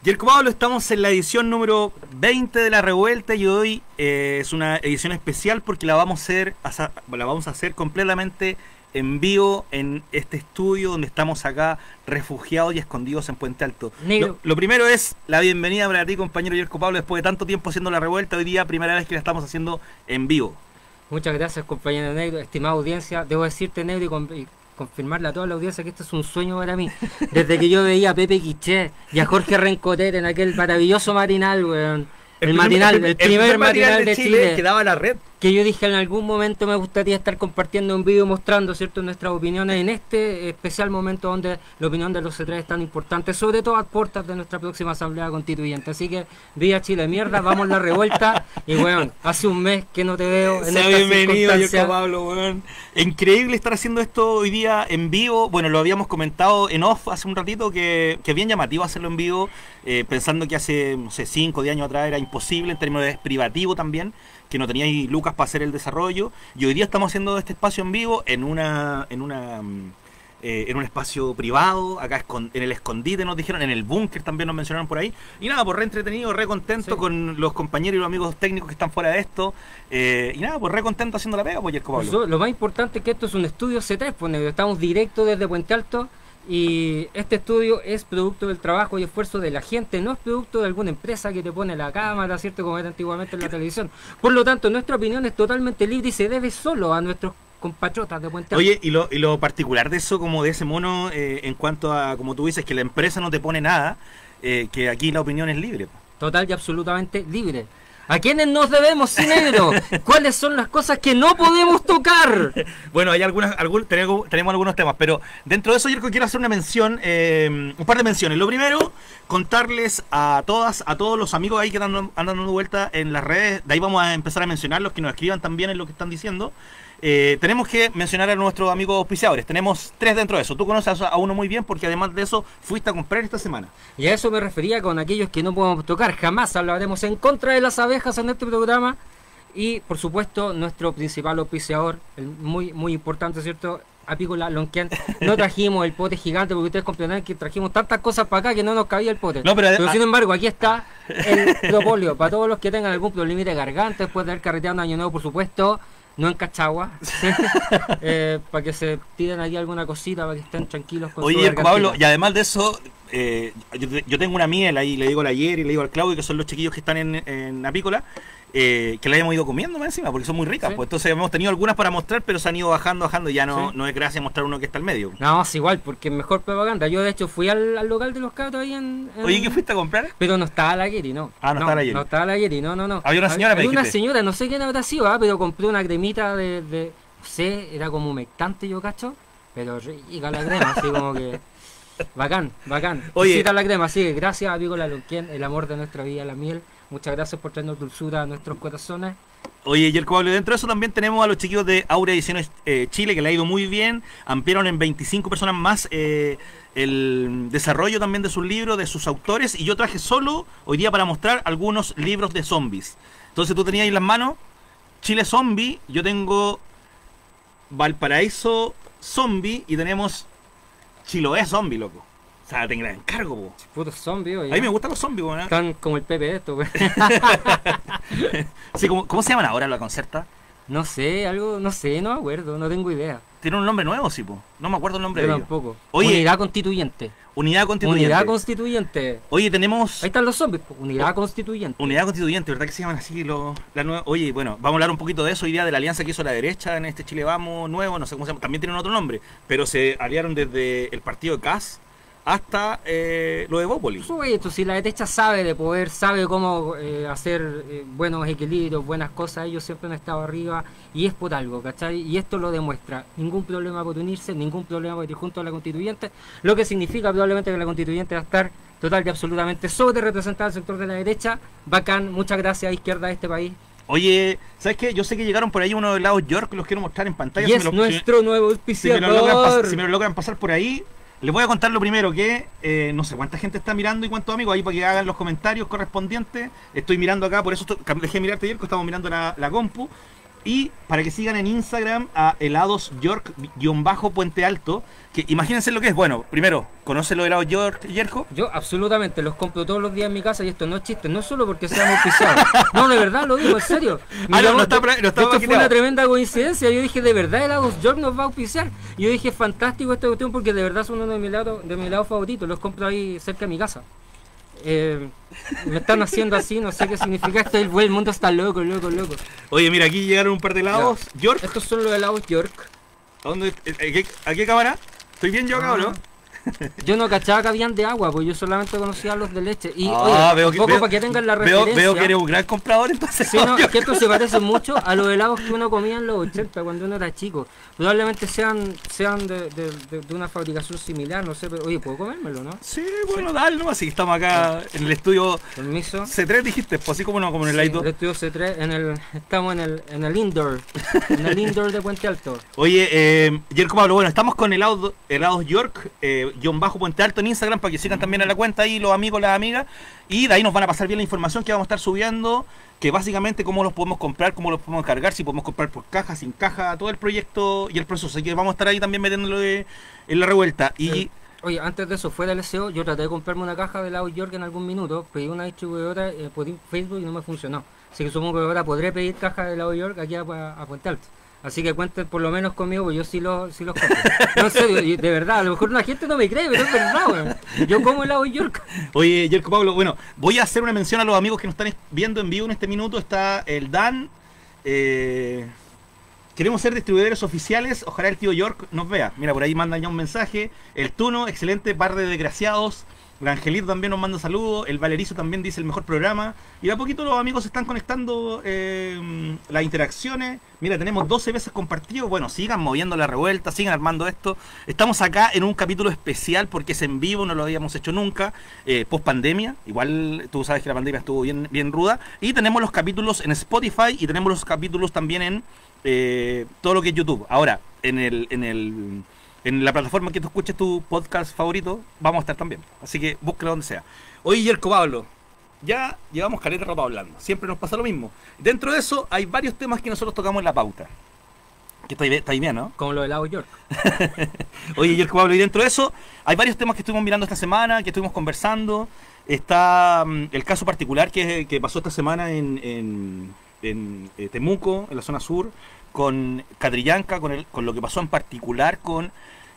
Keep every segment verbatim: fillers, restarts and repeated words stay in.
Yerko Pablo, estamos en la edición número veinte de La Revuelta y hoy eh, es una edición especial porque la vamos a hacer, la vamos a hacer completamente en vivo en este estudio donde estamos acá refugiados y escondidos en Puente Alto. Lo, lo primero es la bienvenida para ti, compañero Yerko Pablo, después de tanto tiempo haciendo La Revuelta, hoy día primera vez que la estamos haciendo en vivo. Muchas gracias, compañero Negro, estimada audiencia. Debo decirte, Negro, y con, y confirmarle a toda la audiencia que esto es un sueño para mí. Desde que yo veía a Pepe Quiché y a Jorge Rencoter en aquel maravilloso matinal, weón. El, el matinal, el, el primer, primer matinal, matinal de Chile, Chile que daba la red. Que yo dije en algún momento me gustaría estar compartiendo un vídeo mostrando, ¿cierto?, nuestras opiniones en este especial momento donde la opinión de los C tres es tan importante, sobre todo a puertas de nuestra próxima asamblea constituyente. Así que, viva Chile, mierda, vamos La Revuelta. Y bueno, hace un mes que no te veo en esta bienvenido, Yerko Pablo, weón. Increíble estar haciendo esto hoy día en vivo. Bueno, lo habíamos comentado en off hace un ratito que, que bien llamativo hacerlo en vivo, eh, pensando que hace, no sé, cinco o diez años atrás era imposible en términos de privativo también, que no teníais lucas para hacer el desarrollo, y hoy día estamos haciendo este espacio en vivo en una en una eh, en un espacio privado, acá en el escondite nos dijeron, en el búnker también nos mencionaron por ahí, y nada, pues re entretenido, re contento, sí, con los compañeros y los amigos técnicos que están fuera de esto, eh, y nada, pues re contento haciendo la pega, pues Yerko Pablo. Eso, lo más importante es que esto es un estudio C tres, pues, estamos directo desde Puente Alto. Y este estudio es producto del trabajo y esfuerzo de la gente, no es producto de alguna empresa que te pone la cámara, ¿cierto?, como era antiguamente en la televisión. Por lo tanto, nuestra opinión es totalmente libre y se debe solo a nuestros compatriotas de Puente Alto. Oye, y lo, y lo particular de eso, como de ese mono, eh, en cuanto a, como tú dices, que la empresa no te pone nada, eh, que aquí la opinión es libre. Total y absolutamente libre. ¿A quiénes nos debemos, Negro? ¿Cuáles son las cosas que no podemos tocar? Bueno, hay algunas, algún, tenemos, tenemos algunos temas, pero dentro de eso yo quiero hacer una mención, eh, un par de menciones. Lo primero, contarles a todas, a todos los amigos ahí que andan, andan dando vuelta en las redes, de ahí vamos a empezar a mencionar los que nos escriban también en lo que están diciendo. Eh, tenemos que mencionar a nuestros amigos auspiciadores. Tenemos tres dentro de eso. Tú conoces a uno muy bien porque además de eso fuiste a comprar esta semana. Y a eso me refería con aquellos que no podemos tocar. Jamás hablaremos en contra de las abejas en este programa. Y por supuesto nuestro principal auspiciador, el muy muy importante, ¿cierto?, Apícola Lonquén. No trajimos el pote gigante porque ustedes comprenderán que trajimos tantas cosas para acá que no nos cabía el pote. No, pero, pero sin embargo, aquí está el propóleo para todos los que tengan algún problema de garganta después de haber carreteado un año nuevo, por supuesto. No en Cachagua, eh, para que se tiren aquí alguna cosita, para que estén tranquilos con Oye, Yerko Pablo, y además de eso, eh, yo, yo tengo una miel ahí, le digo a la Yer y le digo al Claudio, que son los chiquillos que están en, en Apícola, eh, que la hemos ido comiendo más encima, porque son muy ricas. Sí. Pues entonces hemos tenido algunas para mostrar, pero se han ido bajando, bajando, y ya no, sí, no es gracia mostrar uno que está al medio. No, es igual, porque es mejor propaganda. Yo de hecho fui al, al local de los cabros ahí en, en... Oye, ¿qué fuiste a comprar? Pero no estaba la Yeri, no. Ah, no, no estaba la Yeri. No estaba la Yeri, no, no, no. Había una señora, Había me una señora, no sé quién habrá sido, ¿eh? Pero compré una cremita de, de... No sé, era como humectante, yo cacho, pero rica la crema, así como que... Bacán, bacán. Oye, la crema, sí, gracias a Apícola Lonquén, el amor de nuestra vida, la miel. Muchas gracias por traernos dulzura a nuestros corazones. Oye, Yerko Pablo, dentro de eso también tenemos a los chiquillos de Aura Ediciones eh, Chile, que le ha ido muy bien. Ampliaron en veinticinco personas más eh, el desarrollo también de sus libros, de sus autores. Y yo traje solo hoy día para mostrar algunos libros de zombies. Entonces tú tenías ahí en las manos Chile Zombie, yo tengo Valparaíso Zombie y tenemos Chiloé Zombie, loco. O sea, te encargo, po. Puto zombie, oye. A mí me gustan los zombies, ¿no? Están como el Pepe de esto, güey. Sí, ¿cómo, ¿cómo se llaman ahora la concerta? No sé, algo, no sé, no me acuerdo, no tengo idea. Tiene un nombre nuevo, sí, po. No me acuerdo el nombre Yo de tampoco. Oye, Unidad Constituyente. Unidad Constituyente. Unidad Constituyente. Oye, tenemos... Ahí están los zombies, po. Unidad Constituyente. Unidad Constituyente, ¿verdad que se llaman así los... La nueva... Oye, bueno, vamos a hablar un poquito de eso hoy día, de la alianza que hizo la derecha en este Chile Vamos nuevo, no sé cómo se llama, también tienen otro nombre, pero se aliaron desde el partido de C A S hasta eh, lo de Bópoli. Esto, si la derecha sabe de poder, sabe cómo eh, hacer eh, buenos equilibrios, buenas cosas, ellos siempre han estado arriba y es por algo, ¿cachai? Y esto lo demuestra. Ningún problema por unirse, ningún problema por ir junto a la constituyente, lo que significa probablemente que la constituyente va a estar total y absolutamente sobre representada al sector de la derecha. Bacán, muchas gracias a izquierda de este país. Oye, ¿sabes qué? Yo sé que llegaron por ahí unos helados York, los quiero mostrar en pantalla. Y es lo, nuestro si, nuevo auspiciador. Si me, lo logran, si me lo logran pasar por ahí. Les voy a contar lo primero, que eh, no sé cuánta gente está mirando y cuántos amigos, ahí para que hagan los comentarios correspondientes. Estoy mirando acá, por eso estoy, dejé de mirarte ayer, que estamos mirando la, la compu. Y para que sigan en Instagram a helados York-Puente Alto, que imagínense lo que es. Bueno, primero, ¿conoce los helados York, Yerko? Yo absolutamente los compro todos los días en mi casa y esto no es chiste, no solo porque seamos auspiciados. No, de verdad lo digo, en serio. Ah, no, no está, no está esto fue una tremenda coincidencia. Yo dije, de verdad helados York nos va a auspiciar. Y yo dije, fantástico esta cuestión porque de verdad son uno de mis helados, de mis helados favoritos. Los compro ahí cerca de mi casa. Eh, me están haciendo así, no sé qué significa esto. El, el mundo está loco, loco, loco. Oye, mira, aquí llegaron un par de helados ya. York. Estos son los helados York. ¿A dónde? ¿A qué, a qué cámara? ¿Estoy bien yo acá o no? Yo no cachaba que habían de agua, pues yo solamente conocía los de leche. Y ah, oye, veo un que, poco veo, para que tengan la veo, referencia. Veo que eres un gran comprador, entonces. Sí, no, que esto se parece mucho a los helados que uno comía en los ochenta, cuando uno era chico. Probablemente sean sean de, de, de, de una fabricación similar, no sé, pero oye, ¿puedo comérmelo, no? Sí, bueno, dale, ¿no? Así que estamos acá en el estudio. Permiso. C tres dijiste, pues así como no, como en el sí, Light. El estudio C tres, en el, estamos en el, en el indoor, en el indoor de Puente Alto. Oye, eh, Yerko Pablo, bueno, estamos con helados, helados York, eh, guión bajo Puente Alto en Instagram, para que sigan también a la cuenta ahí los amigos, las amigas, y de ahí nos van a pasar bien la información que vamos a estar subiendo, que básicamente cómo los podemos comprar, cómo los podemos cargar, si podemos comprar por caja, sin caja, todo el proyecto y el proceso, así que vamos a estar ahí también metiéndolo de, en la revuelta. Y eh, oye, antes de eso, fuera del S E O, yo traté de comprarme una caja de helados York en algún minuto, pedí una distribuidora eh, por Facebook y no me funcionó, así que supongo que ahora podré pedir caja de helados York aquí a, a, a Puente Alto. Así que cuenten por lo menos conmigo, porque yo sí los, sí los compro. No sé, de verdad, a lo mejor la gente no me cree, pero es verdad, weón. Yo como helado York. Oye, Yerko Pablo, bueno, voy a hacer una mención a los amigos que nos están viendo en vivo en este minuto. Está el Dan. Eh, queremos ser distribuidores oficiales. Ojalá el tío York nos vea. Mira, por ahí mandan ya un mensaje. El Tuno, excelente, par de desgraciados. El Angelito también nos manda saludos. El Valerizo también dice el mejor programa. Y de a poquito los amigos se están conectando eh, las interacciones. Mira, tenemos doce veces compartido. Bueno, sigan moviendo la revuelta, sigan armando esto. Estamos acá en un capítulo especial porque es en vivo, no lo habíamos hecho nunca. Eh, post pandemia, igual tú sabes que la pandemia estuvo bien, bien ruda. Y tenemos los capítulos en Spotify y tenemos los capítulos también en eh, todo lo que es YouTube. Ahora, en el... En el En la plataforma que tú escuches tu podcast favorito, vamos a estar también. Así que búsquelo donde sea. Oye, Yerko Pablo, ya llevamos caleta rato hablando. Siempre nos pasa lo mismo. Dentro de eso, hay varios temas que nosotros tocamos en la pauta. Que está ahí, está ahí bien, ¿no? Como lo del helado York. Oye, Yerko Pablo, y dentro de eso, hay varios temas que estuvimos mirando esta semana, que estuvimos conversando. Está um, el caso particular que, que pasó esta semana en, en, en eh, Temuco, en la zona sur, con Catrillanca, con, el, con lo que pasó en particular con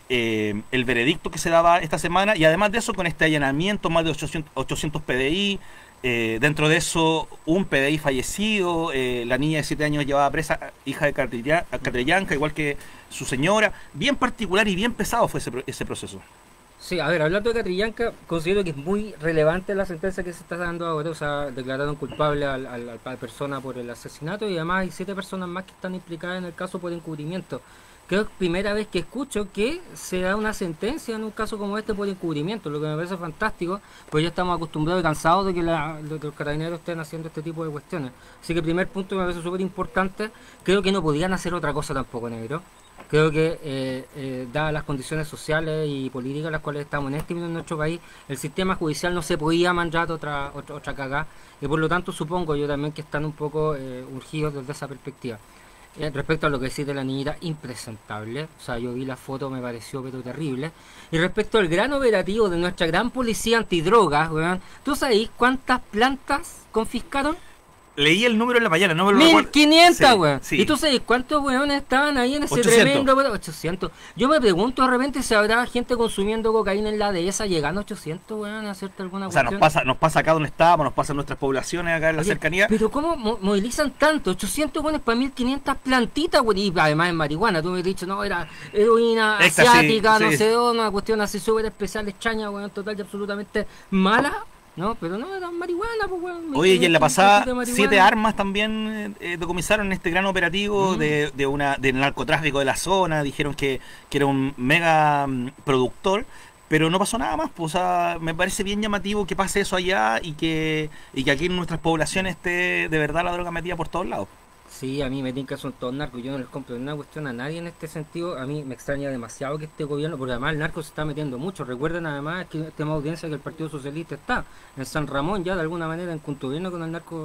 eh, el veredicto que se daba esta semana, y además de eso con este allanamiento, más de ochocientos P D I, eh, dentro de eso un P D I fallecido, eh, la niña de siete años llevaba presa, hija de Catrillanca, igual que su señora. Bien particular y bien pesado fue ese, ese proceso. Sí, a ver, hablando de Catrillanca, considero que es muy relevante la sentencia que se está dando ahora. O sea, declararon culpable a la persona por el asesinato y además hay siete personas más que están implicadas en el caso por encubrimiento. Creo que es primera vez que escucho que se da una sentencia en un caso como este por encubrimiento, lo que me parece fantástico, pues ya estamos acostumbrados y cansados de que, la, de que los carabineros estén haciendo este tipo de cuestiones. Así que el primer punto me parece súper importante. Creo que no podían hacer otra cosa tampoco, negro. Creo que, eh, eh, dadas las condiciones sociales y políticas en las cuales estamos en este minuto en nuestro país, el sistema judicial no se podía mandar otra, otra, otra cagada, y por lo tanto supongo yo también que están un poco eh, urgidos desde esa perspectiva. Eh, respecto a lo que decís de la niñita, impresentable, o sea, yo vi la foto, me pareció pero terrible. Y respecto al gran operativo de nuestra gran policía antidrogas, weón, ¿tú sabés cuántas plantas confiscaron? Leí el número en la mañana, no me lo mil recuerdo. quinientas, weón. Sí, sí. ¿Y tú sabes cuántos weones estaban ahí en ese ochocientos. tremendo, weón? ochocientos. Yo me pregunto de repente si habrá gente consumiendo cocaína en la dehesa llegando a ochocientos, weón, a hacerte alguna O sea, cuestión. nos pasa, nos pasa acá donde estábamos, nos pasa en nuestras poblaciones acá en la Oye, cercanía. pero ¿cómo mo movilizan tanto? ochocientos weones para mil quinientas plantitas, weón. Y además en marihuana, tú me has dicho, no, era heroína Éxtasis, asiática, sí. no sé dónde, una cuestión así súper especial, extraña, weón, total y absolutamente mala. No, pero no, era marihuana, pues, weón. Oye, y en la pasada, de siete armas también eh, decomisaron en este gran operativo Mm. de, de una del narcotráfico de la zona. Dijeron que, que era un mega mm, productor, pero no pasó nada más. Pues, o sea, me parece bien llamativo que pase eso allá y que, y que aquí en nuestras poblaciones esté de verdad la droga metida por todos lados. Sí, a mí me tinca que son todos narcos, yo no les compro una cuestión a nadie en este sentido. A mí me extraña demasiado que este gobierno, porque además el narco se está metiendo mucho. Recuerden además que tenemos audiencia que el Partido Socialista está en San Ramón ya de alguna manera en contubernio con el narco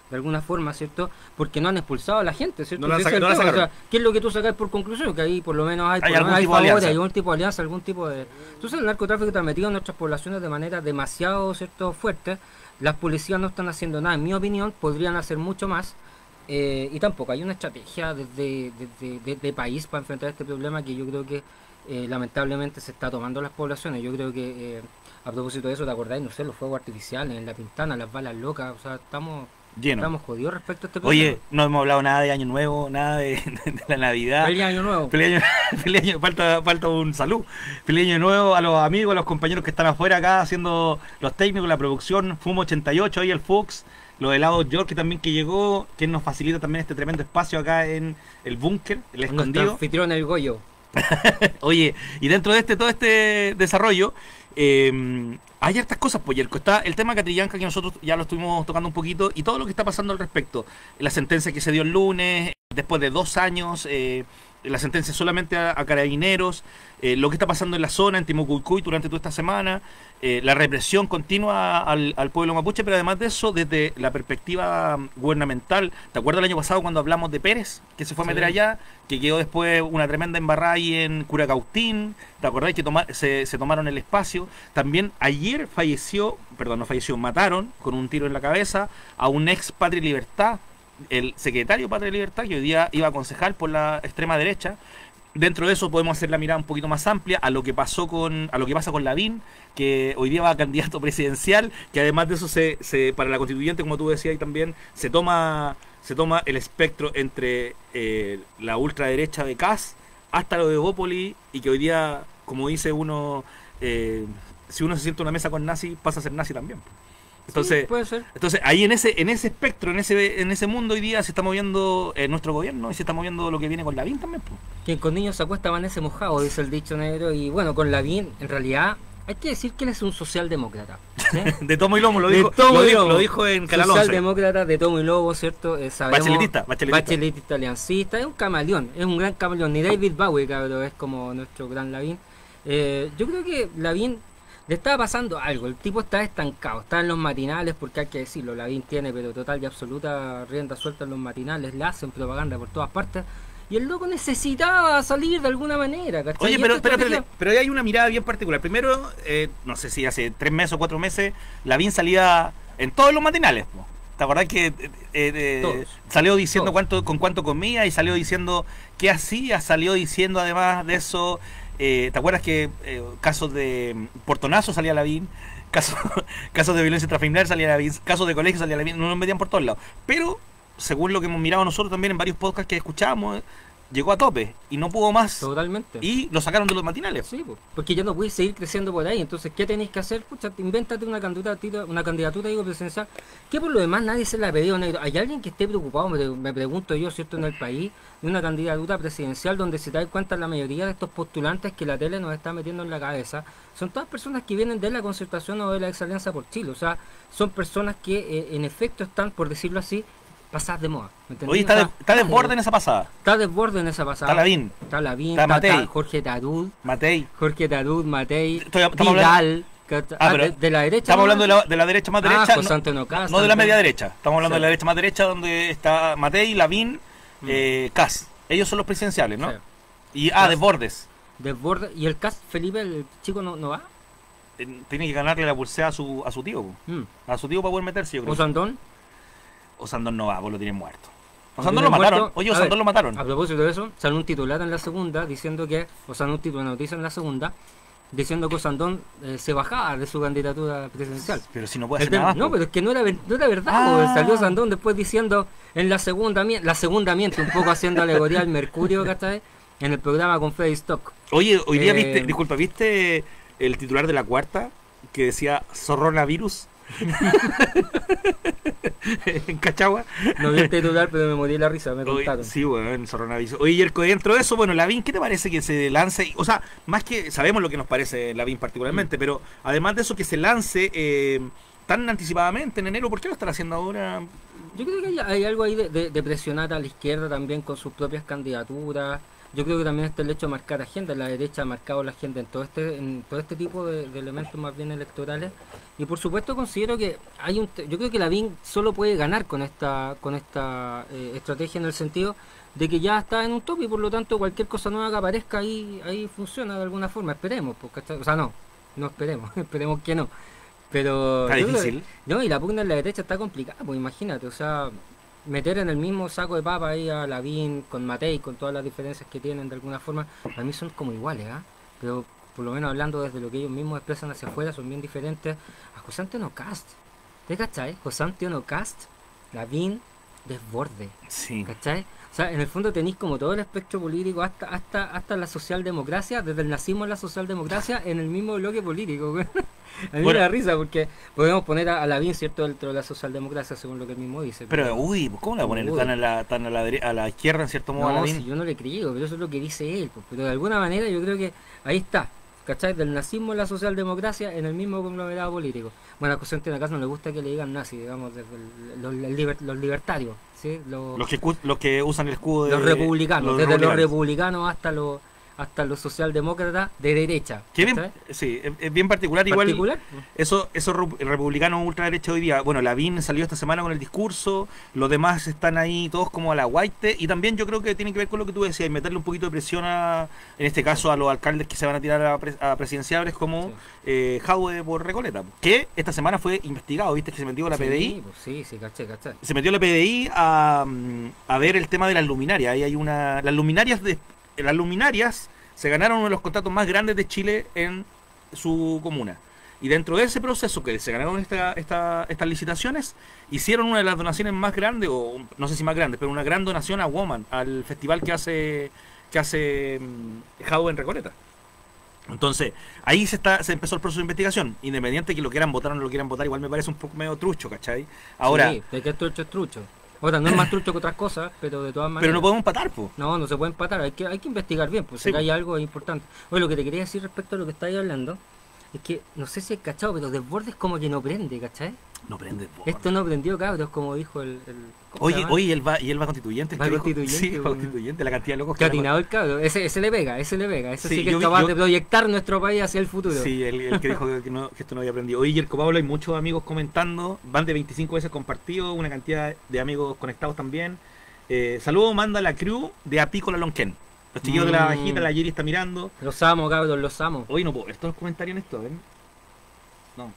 de alguna forma, ¿cierto? Porque no han expulsado a la gente, ¿cierto? No la Ese saca, es el no la tema. O sacaron. sea, ¿qué es lo que tú sacas por conclusión? Que ahí por lo menos hay, Hay por lo algún menos hay tipo de favores, alianza. hay algún tipo de alianza, algún tipo de... Entonces el narcotráfico está metido en nuestras poblaciones de manera demasiado, ¿cierto?, fuerte. Las policías no están haciendo nada, en mi opinión, podrían hacer mucho más. Eh, y tampoco hay una estrategia desde, desde, desde país para enfrentar este problema que yo creo que eh, lamentablemente se está tomando las poblaciones. Yo creo que, eh, a propósito de eso, ¿te acordáis? No sé, los fuegos artificiales en La Pintana, las balas locas, o sea, estamos, Lleno. estamos jodidos respecto a este problema. Oye, no hemos hablado nada de Año Nuevo, nada de, de la Navidad. Feliz año nuevo. Feliz año, feliz año- falta, falta un salud. Feliz año nuevo a los amigos, a los compañeros que están afuera acá haciendo los técnicos, la producción, Fumo ochenta y ocho, ahí el Fox, los helados York también que llegó, que nos facilita también este tremendo espacio acá en el búnker, el Nuestro escondido. anfitrión, el Goyo. Oye, y dentro de este todo este desarrollo, eh, hay hartas cosas, pues, Yerko. Está el tema Catrillanca, que nosotros ya lo estuvimos tocando un poquito, y todo lo que está pasando al respecto. La sentencia que se dio el lunes, después de dos años, eh, la sentencia solamente a, a carabineros, eh, lo que está pasando en la zona, en Timucuicui, durante toda esta semana, eh, la represión continua al, al pueblo mapuche, pero además de eso, desde la perspectiva gubernamental. ¿Te acuerdas el año pasado cuando hablamos de Pérez, que se fue a meter Sí. allá, que quedó después una tremenda embarrada ahí en Curacautín? ¿Te acordáis que toma- se, se tomaron el espacio? También ayer falleció, perdón, no falleció, mataron con un tiro en la cabeza a un ex Patria y Libertad, el secretario de Patria y Libertad, que hoy día iba a concejal por la extrema derecha. Dentro de eso podemos hacer la mirada un poquito más amplia a lo que pasó con, a lo que pasa con Lavín, que hoy día va a candidato presidencial, que además de eso se, se para la constituyente, como tú decías, y también se toma, se toma el espectro entre eh, la ultraderecha de Kass hasta lo de Bópoli, y que hoy día, como dice uno, eh, si uno se siente en una mesa con nazi, pasa a ser nazi también. Entonces, Sí, puede ser. entonces ahí en ese en ese espectro, en ese en ese mundo hoy día se está moviendo eh, nuestro gobierno y se está moviendo lo que viene con Lavín también, pues. Quien con niños se acuesta amanece mojado, dice el dicho negro. Y bueno, con Lavín, en realidad, hay que decir que él es un socialdemócrata. ¿sí? De tomo y lomo, lo De dijo, tomo lo y dijo, lomo. lo dijo en Canal once. Socialdemócrata de tomo y lobo, ¿cierto? Eh, sabemos- Bacheletista, bacheletista. Bacheletista, aliancista, es un camaleón, es un gran camaleón. Ni David Bowie, cabrón, es como nuestro gran Lavín. Eh, yo creo que Lavín le estaba pasando algo, el tipo está estancado, está en los matinales, porque hay que decirlo, Lavín tiene pero total y absoluta rienda suelta en los matinales, le hacen propaganda por todas partes, y el loco necesitaba salir de alguna manera, ¿cachai? Oye, Y pero, esta pero, estrategia- pero, pero hay una mirada bien particular. Primero, eh, no sé si hace tres meses o cuatro meses, Lavín salía en todos los matinales, po. ¿Te acordás que eh, eh, Todos. salió diciendo Todos. cuánto con cuánto comía y salió diciendo qué hacía? Salió diciendo además de eso, eh, ¿te acuerdas que eh, casos de portonazo salía Lavín? Casos, casos de violencia intrafamiliar salía Lavín, casos de colegio salía Lavín, no nos metían por todos lados. Pero, según lo que hemos mirado nosotros también en varios podcasts que escuchábamos, llegó a tope y no pudo más. Totalmente. Y lo sacaron de los matinales. Sí, po, porque ya no puedes seguir creciendo por ahí. Entonces, ¿qué tenéis que hacer? Pucha, invéntate una candidatura, una candidatura digo, presidencial, que por lo demás nadie se la ha pedido, negro. ¿Hay alguien que esté preocupado, me, me pregunto yo, ¿cierto?, en el país, de una candidatura presidencial donde se da cuenta la mayoría de estos postulantes que la tele nos está metiendo en la cabeza? Son todas personas que vienen de la Concertación o de la Ex Alianza por Chile. O sea, son personas que eh, en efecto están, por decirlo así, pasadas de moda. ¿me entendí? Oye, está, O de, sea, está desborde en esa pasada. Está desborde en esa pasada. Está Lavín, Está Lavín, Está está, Matei. está Jorge Tarud, Matei. Jorge Tarud, Matei, Estoy- estamos Vidal, que- Ah, ah, pero de, de la derecha. Estamos ¿no? hablando de la, de la derecha más Ah, derecha. José no, Antonio Cast, no de la también. media derecha. Estamos hablando Sí. de la derecha más derecha donde está Matei, Lavín, Mm. eh, Kass. Ellos son los presidenciales, ¿no? Sí. Y, ah, Kass. desbordes. Desborde. ¿Y el Cast Felipe, el chico, no, no va? Eh, Tiene que ganarle la pulsea a su, a su tío. po. Mm. A su tío para poder meterse, yo creo. Osandón. Osandón no va, pues lo tienen muerto. Lo Osandón lo tienen mataron. muerto. Oye, A Osandón ver, lo mataron. A propósito de eso, salió un titular en la segunda diciendo que, o sea, un título de noticia en la segunda, diciendo que Osandón eh, se bajaba de su candidatura presidencial. Pero si no puede El hacer tema- nada más. no, po. pero es que no era, ver- no era verdad, Ah. po. Salió Sandón después diciendo en la segunda mien- la segunda miente, un poco haciendo alegoría al Mercurio, ¿cachai? En el programa con Freddy Stock. Oye, hoy día Eh, viste, disculpa, ¿viste el titular de La Cuarta que decía Zorronavirus? En Cachagua. No vi el titular, pero me morí de la risa, me Oye, contaron. sí, bueno, Zorronavirus. Oye, Yerko, dentro de eso, bueno, Lavín, ¿qué te parece que se lance? O sea, más que sabemos lo que nos parece Lavín particularmente, Mm. pero además de eso, que se lance eh, tan anticipadamente en enero, ¿por qué lo están haciendo ahora? Yo creo que hay, hay algo ahí de, de- de presionar a la izquierda también con sus propias candidaturas. yo creo que también está el hecho de marcar agenda. La derecha ha marcado la agenda en todo este en todo este tipo de, de elementos más bien electorales. Y por supuesto considero que hay un te- yo creo que Lavín solo puede ganar con esta con esta eh, estrategia, en el sentido de que ya está en un top, y por lo tanto cualquier cosa nueva que aparezca ahí ahí funciona de alguna forma. Esperemos, pues, ¿cachai? O sea, no, no esperemos, esperemos que no. Pero Está yo creo que- difícil. no, y la pugna en la derecha está complicada, pues imagínate, o sea, meter en el mismo saco de papa ahí a Lavín con Matei, con todas las diferencias que tienen de alguna forma, para mí son como iguales, ¿ah? Pero por lo menos hablando desde lo que ellos mismos expresan hacia afuera, son bien diferentes. A José Antonio Cast, ¿te cachai? José Antonio Cast, Lavín, desborde, Sí. ¿cachai? O sea, en el fondo tenéis como todo el espectro político, hasta hasta hasta la socialdemocracia, desde el nazismo a la socialdemocracia, en el mismo bloque político, güey. A mí Bueno. me da risa porque podemos poner a, a Lavín, ¿cierto?, dentro de la socialdemocracia, según lo que él mismo dice. Pero, uy, pues, ¿cómo le va a poner Uy. tan a la, tan a la, dere- a la izquierda, en cierto modo, a No, Lavín? si yo no le creo, pero eso es lo que dice él, pues. Pero de alguna manera yo creo que ahí está, ¿cachai? Del nazismo a la socialdemocracia en el mismo conglomerado político. Bueno, a José Antonio Cast no le gusta que le digan nazi, digamos, desde el- los, el liber- los libertarios, ¿sí? Los, Los que, cu- los que usan el escudo de... los republicanos, los desde los republicanos. republicanos hasta los hasta los socialdemócratas de derecha. Que bien, ¿cachai? sí, es, es bien particular, igual. Particular, pues. Eso, esos ru- republicanos ultraderecha hoy día, bueno, Lavín salió esta semana con el discurso, los demás están ahí todos como a la guaite, y también yo creo que tiene que ver con lo que tú decías, meterle un poquito de presión a, en este caso, a los alcaldes que se van a tirar a, pres- a presidenciables como Sí. eh, Jaude por Recoleta, que esta semana fue investigado, viste que se metió la Sí, P D I, pues sí, sí, caché, caché. se metió la P D I a, mm, a ver el tema de las luminarias, ahí hay una, las luminarias de, las luminarias se ganaron uno de los contratos más grandes de Chile en su comuna. Y dentro de ese proceso que se ganaron esta, esta, estas licitaciones, hicieron una de las donaciones más grandes, o no sé si más grandes, pero una gran donación a Woman, al festival que hace que hace mm, Jaude en Recoleta. Entonces, ahí se está se empezó el proceso de investigación. Independiente de que lo quieran votar o no lo quieran votar, igual me parece un poco medio trucho, ¿cachai? Ahora, Sí, de que es trucho es trucho. Ahora, no es más trucho que otras cosas, pero de todas maneras... pero no podemos empatar, pues. No, no se puede empatar, hay que, hay que investigar bien, pues Sí, si hay pues. algo importante. Oye, lo que te quería decir respecto a lo que estáis hablando, es que, no sé si hay cachado, pero Desbordes como que no prende, ¿cachai? No prende, po. Esto no prendió, cabros, como dijo el... el ¿cómo se Oye, llama? oye, y él va, y él va constituyente. Va este loco. constituyente, Sí, va weón. constituyente, la cantidad de locos Que ha que atinado el cabro, ese, ese le pega, ese le pega, ese sí, Sí, que yo es vi- capaz yo- de proyectar nuestro país hacia el futuro. Sí, el, el que dijo que, no- que esto no había aprendido. Oye, Yerko Pablo, hay muchos amigos comentando, van de veinticinco veces compartidos, una cantidad de amigos conectados también. Eh, saludos, manda la crew de Apícola Lonquén. Los chiquillos de la Mm. bajita, la Yeri está mirando. Los amo, cabros, los amo. Hoy no puedo ver todos los comentarios en esto, a ver. No.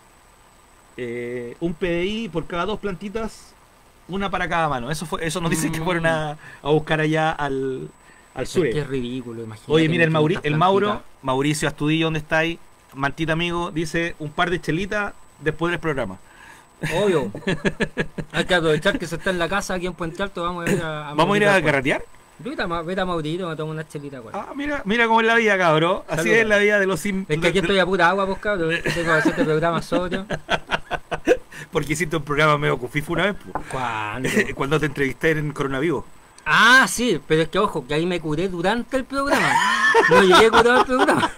Eh, un P D I por cada dos plantitas, una para cada mano. Eso fue, eso nos dicen que Mm. fueron a, a buscar allá al, al Es sur. que es ridículo, imagínate. Oye, mira el, Mauri- tantas el Mauro, plantitas. Mauricio Astudillo, ¿dónde está ahí? Mantita amigo, dice un par de chelitas después del programa. Obvio. Hay que aprovechar que se está en la casa aquí en Puente Alto, vamos a ir a... ¿Vamos a ir a Maurito. carretear? Vete a, Ma- vete a Maurito, me tomo una chelita, güey. Ah, mira, mira cómo es la vida, cabrón. Así Saludos. es la vida de los sim... Es que aquí estoy a puta agua, pues cabrón. Tengo que hacer este programa sobrio. Porque hiciste un programa medio cufifu una vez, po. ¿Cuándo? Cuando te entrevisté en Coronavirus. Ah, sí, pero es que ojo, que ahí me curé durante el programa. No llegué curado al programa.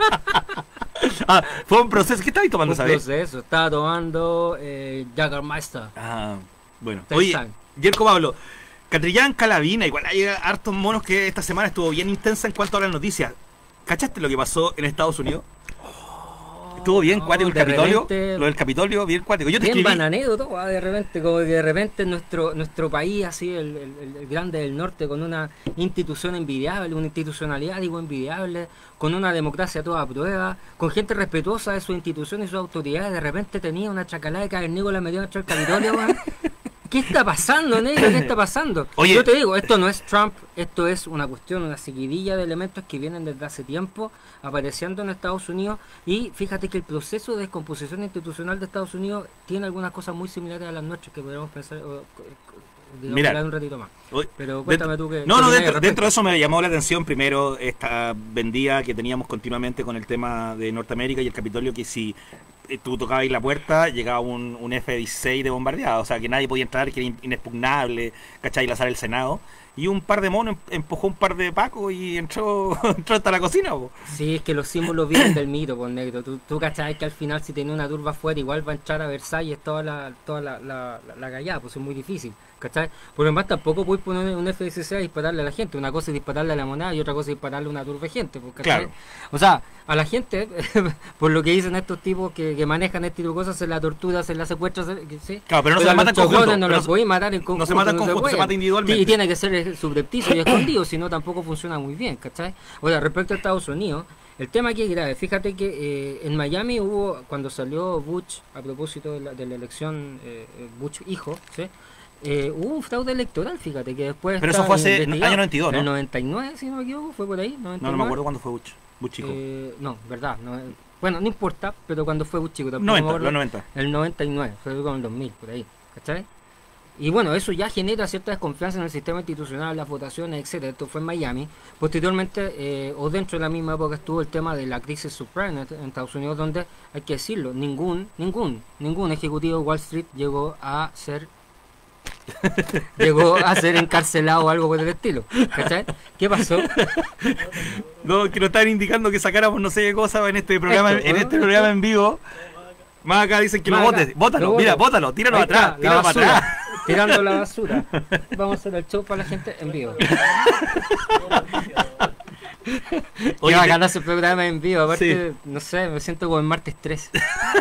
Ah, fue un proceso. ¿Qué estabas tomando, Un sabes? proceso. Estaba tomando eh, Jagermeister. Ah, bueno. Ustedes Oye, saben. Yerko Pablo, Catrillán, Calavina, igual hay hartos monos que esta semana estuvo bien intensa en cuanto a las noticias. ¿Cachaste lo que pasó en Estados Unidos? Estuvo bien no, cuático el de Capitolio. repente- Lo del Capitolio, bien cuático. Yo te Bien escribí. bananero todo, ah, de repente, como que de repente nuestro nuestro país, así, el, el- el- el grande del norte, con una institución envidiable, una institucionalidad, digo, envidiable, con una democracia toda a prueba, con gente respetuosa de sus instituciones y sus autoridades, de repente tenía una chacalada de cavernícola metido dentro del Capitolio, weón. ¿Qué está pasando, negro? ¿Qué está pasando? Oye. Yo te digo, esto no es Trump, esto es una cuestión, una seguidilla de elementos que vienen desde hace tiempo apareciendo en Estados Unidos, y fíjate que el proceso de descomposición institucional de Estados Unidos tiene algunas cosas muy similares a las nuestras que podríamos pensar, o, digamos, Mira. hablar un ratito más. Oye, Pero cuéntame dentro- tú que... No, qué no, opinas dentro, al dentro de respecto. eso me llamó la atención primero esta vendida que teníamos continuamente con el tema de Norteamérica y el Capitolio, que si eh, tú tocabas ahí la puerta, llegaba un, un F dieciséis de bombardeado, o sea que nadie podía entrar, que era in- inexpugnable, ¿cachai? La sala del Senado. Y un par de monos em- empujó un par de pacos y entró, entró hasta la cocina, po. Sí, es que los símbolos vienen del mito, por negro. Tú, tú cachai que al final si tenía una turba afuera igual va a entrar a Versalles toda la toda la, la, la, la gallada, pues es muy difícil. ¿cachai? Por lo demás tampoco puedes poner un F S C a dispararle a la gente. Una cosa es dispararle a la moneda y otra cosa es dispararle a una turba de gente, pues, ¿cachai? Claro. O sea, a la gente, por lo que dicen estos tipos que, que manejan este tipo de cosas, se la tortura, se la secuestra, se, ¿sí? Claro, pero no se a matan los en conjunto, choclones no pero los no- podéis matar en conjunto. no se matan en conjunto, se puede. mata individualmente. Y tiene que ser subrepticio y escondido, si no tampoco funciona muy bien, ¿cachai? Ahora, respecto a Estados Unidos, el tema aquí es grave. Fíjate que eh, en Miami hubo, cuando salió Bush, a propósito de la, de la elección eh, Bush hijo, ¿sí? Eh, hubo un fraude electoral, fíjate, que después... Pero eso está fue hace investigado. año noventa y dos, En ¿no? el noventa y nueve, si no me equivoco, fue por ahí, noventa y nueve. No, no me acuerdo cuándo fue Buch. Buch chico. Eh, no, verdad. No, eh, bueno, no importa, pero cuando fue Bush chico tampoco me noventa, acuerdo. los noventa. El noventa y nueve, fue con el dos mil, por ahí, ¿cachai? Y bueno, eso ya genera cierta desconfianza en el sistema institucional, las votaciones, etcétera. Esto fue en Miami. Posteriormente, eh, o dentro de la misma época, estuvo el tema de la crisis subprime en Estados Unidos, donde, hay que decirlo, ningún, ningún, ningún ejecutivo de Wall Street llegó a ser llegó a ser encarcelado o algo por el estilo. ¿Cachai? ¿Qué pasó? No, que nos estaban indicando que sacáramos no sé qué cosa en este programa, Esto, en ¿no? este programa en vivo. Más acá dicen que Más lo acá, votes. Bótalo, lo mira, voto. bótalo, tíralo Ahí atrás, está, la tíralo para basura, atrás. tirando la basura. Vamos a hacer el show para la gente en vivo. Oye, Qué bacán ese programa en vivo. Aparte, Sí. no sé, me siento como en martes trece.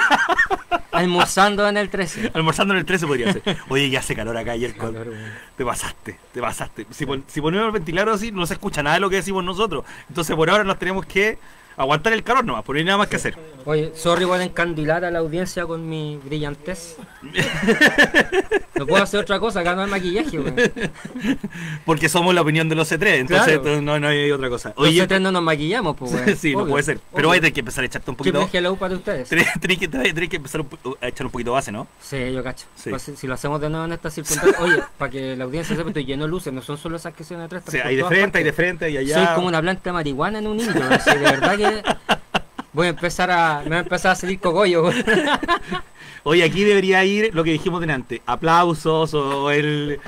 Almorzando en el trece. Almorzando en el trece podría ser. Oye, ya hace calor acá ayer. Con... Calor, weón. Te pasaste, te pasaste. Si, pon- si ponemos el ventilador así, no se escucha nada de lo que decimos nosotros. Entonces por ahora nos tenemos que aguantar el calor nomás, porque no hay nada más que hacer. Oye, sorry por encandilar a la audiencia con mi brillantez. No puedo hacer otra cosa, acá no hay maquillaje, weón. Porque somos la opinión de los C tres, entonces Claro. no, no hay otra cosa. Oye, Oye, Nosotros no nos maquillamos, pues, weón. sí, no Obvio, puede ser. Pero obvio. voy a tener que empezar a echarte un ¿Qué poquito. me hello para ustedes? Tenés tenés que, tenés que empezar un po- a echar un poquito base, ¿no? Sí, yo cacho. Sí. Pues, si, si lo hacemos de nuevo en estas circunstancias, oye, para que la audiencia sepa, estoy lleno de luces, no son solo esas que se ven atrás. O están sea, por hay de todas frente, hay de partes. frente, y allá. Soy como una planta de marihuana en un indio, así, de verdad que voy a empezar a, me va a empezar a salir cogollo, weón. Oye, aquí debería ir lo que dijimos delante, aplausos o el...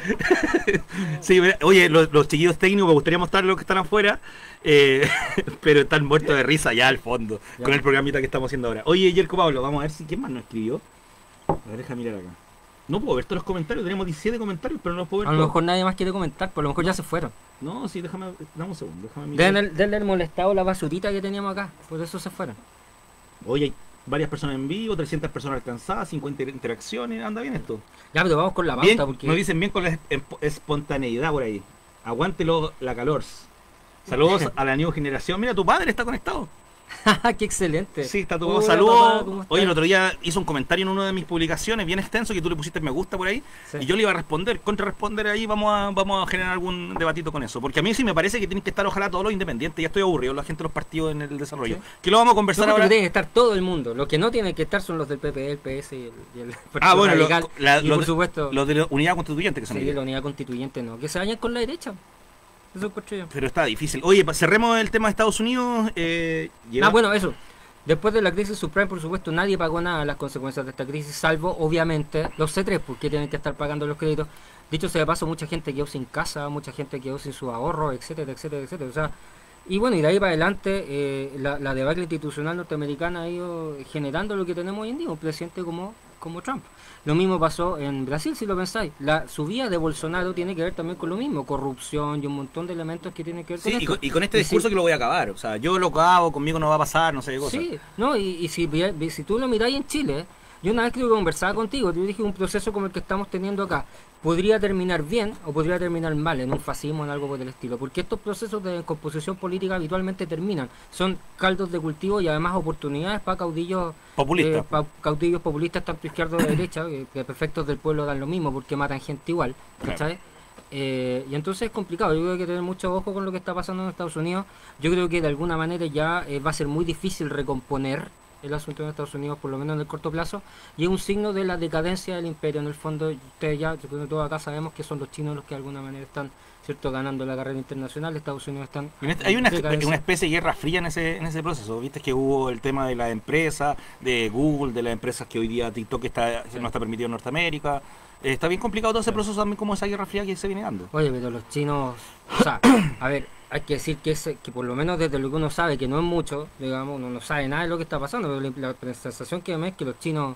sí, mira, oye, los, los chiquillos técnicos, me gustaría mostrar los que están afuera, eh, pero están muertos de risa ya al fondo, Ya. con el programita que estamos haciendo ahora. Oye, Yerko Pablo, vamos a ver si quién más nos escribió. A ver, deja mirar acá. No puedo ver todos los comentarios, tenemos diecisiete comentarios, pero no los puedo ver A lo todos. mejor nadie más quiere comentar, por lo mejor ya se fueron. No, sí, déjame, dame un segundo, déjame mirar. Denle, el- denle el molestado la basurita que teníamos acá, por eso se fueron. Oye, hay varias personas en vivo, trescientas personas alcanzadas, cincuenta interacciones, anda bien esto. Ya, pero vamos con la Bien, pauta, porque... nos dicen bien con la esp- espontaneidad por ahí. Aguántelo la calor. Saludos a la nueva generación. Mira, tu padre está conectado. ¡Qué excelente! Sí, está tu Hola, saludos. papá, ¿cómo estás? Oye, el otro día hizo un comentario en una de mis publicaciones bien extenso que tú le pusiste me gusta por ahí. Sí. Y yo le iba a responder, contrarresponder ahí, vamos a, vamos a generar algún debatito con eso. Porque a mí sí me parece que tienen que estar ojalá todos los independientes. Ya estoy aburrido, la gente de los partidos en el desarrollo. Sí. Que lo vamos a Yo conversar creo que ahora. tiene que estar todo el mundo. Los que no tienen que estar son los del P P, el P S y el, y el Partido Ah, bueno, lo- Radical. la- y los por de- supuesto, Los de la unidad constituyente que son sí, ellos. la unidad constituyente no. Que se vayan con la derecha. Eso encuentro yo. Pero está difícil. Oye, pa- cerremos el tema de Estados Unidos. Eh, lleva- Ah, bueno, eso. Después de la crisis subprime, por supuesto, nadie pagó nada las consecuencias de esta crisis, salvo, obviamente, los C tres, porque tienen que estar pagando los créditos. Dicho sea de paso, mucha gente quedó sin casa, mucha gente quedó sin sus ahorros, etcétera, etcétera, etcétera. O sea, y bueno, y de ahí para adelante, eh, la, la debacle institucional norteamericana ha ido generando lo que tenemos hoy en día, un presidente como, como Trump. Lo mismo pasó en Brasil, si lo pensáis. La subida de Bolsonaro tiene que ver también con lo mismo, corrupción y un montón de elementos que tienen que ver con Sí, y esto. con, y con este Y discurso si- que lo voy a acabar. O sea, yo lo acabo, conmigo no va a pasar, no sé qué cosa. Sí, no, y, y si, vi- vi- si tú lo miráis en Chile, yo una vez creo que conversaba contigo, yo dije un proceso como el que estamos teniendo acá podría terminar bien o podría terminar mal en un fascismo, en algo por el estilo, porque estos procesos de composición política habitualmente terminan, son caldos de cultivo y además oportunidades para caudillos Populista. eh, pa- caudillos populistas tanto izquierda o de derecha, que, que perfectos del pueblo dan lo mismo porque matan gente igual, ¿cachai? Eh, y entonces es complicado, yo creo que hay que tener mucho ojo con lo que está pasando en Estados Unidos. Yo creo que de alguna manera ya eh, va a ser muy difícil recomponer el asunto en Estados Unidos, por lo menos en el corto plazo, y es un signo de la decadencia del imperio. En el fondo, ustedes ya, yo creo que todos acá sabemos que son los chinos los que de alguna manera están, cierto, ganando la carrera internacional. Estados Unidos están En este- hay una, en decadencia. una especie de guerra fría en ese, en ese proceso. Viste que hubo el tema de la empresa, de Google, de las empresas que hoy día TikTok está, Sí. no está permitido en Norteamérica. Eh, está bien complicado todo ese proceso también, como esa guerra fría que se viene dando. Oye, pero los chinos, o sea, a ver, hay que decir que, ese, que por lo menos desde lo que uno sabe, que no es mucho, digamos, uno no sabe nada de lo que está pasando, pero la, la sensación que me es que los chinos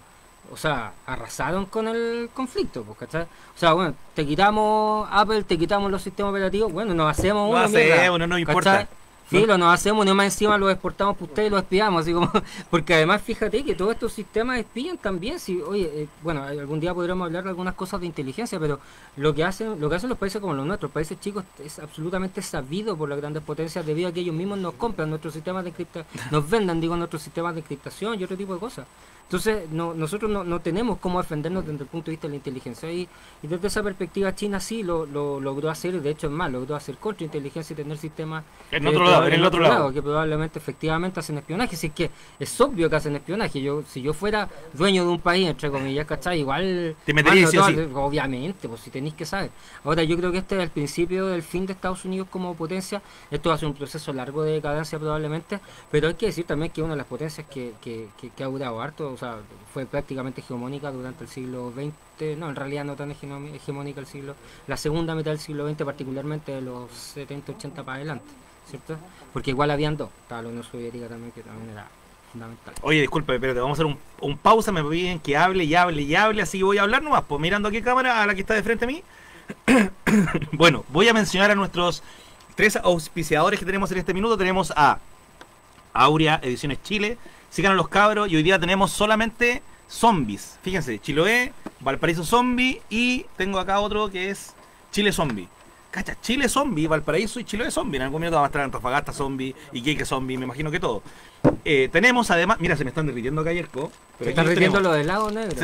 o sea, arrasaron con el conflicto, pues, ¿cachai? O sea, bueno, te quitamos Apple, te quitamos los sistemas operativos, bueno, nos hacemos uno, no hacemos, no nos importa. Sí, lo nos hacemos, no más encima los exportamos por ustedes y los espiamos, así como, porque además fíjate que todos estos sistemas espían también, si, oye, eh, bueno, algún día podremos hablar de algunas cosas de inteligencia, pero lo que hacen, lo que hacen los países como los nuestros, países chicos, es absolutamente sabido por las grandes potencias debido a que ellos mismos nos compran nuestros sistemas de encriptación, nos vendan, digo, nuestros sistemas de encriptación y otro tipo de cosas. Entonces, no, nosotros no, no tenemos cómo defendernos desde el punto de vista de la inteligencia. Y, y desde esa perspectiva, China sí lo, lo logró hacer, de hecho es más, logró hacer contrainteligencia y tener sistemas en otro lado, en el otro lado, que probablemente efectivamente hacen espionaje. Así que es obvio que hacen espionaje. Yo, si yo fuera dueño de un país, entre comillas, ¿cachai? Igual, te meterías, sí, sí. Obviamente, pues si tenéis que saber. Ahora, yo creo que este es el principio del fin de Estados Unidos como potencia. Esto va a ser un proceso largo de decadencia probablemente, pero hay que decir también que una de las potencias que, que, que, que ha durado harto, o sea, fue prácticamente hegemónica durante el siglo veinte, no, en realidad no tan hegemónica el siglo, la segunda mitad del siglo veinte, particularmente de los setenta, ochenta para adelante, ¿cierto? Porque igual habían dos, estaba la Unión Soviética también, que también era fundamental. Oye, disculpe, pero te vamos a hacer un, un pausa, me piden que hable y hable y hable, así que voy a hablar nomás, pues mirando aquí cámara a la que está de frente a mí. Bueno, voy a mencionar a nuestros tres auspiciadores que tenemos en este minuto. Tenemos a Aurea Ediciones Chile, sigan a los cabros, y hoy día tenemos solamente zombies. Fíjense, Chiloé, Valparaíso Zombie, y tengo acá otro que es Chile Zombie. Cacha, Chile Zombie, Valparaíso y Chiloé Zombie. En algún minuto va a estar Antofagasta Zombie, Iquique Zombie, me imagino que todo. Eh, tenemos además, mira, se me están derritiendo acá ayer, pero se están derritiendo lo del lado negro.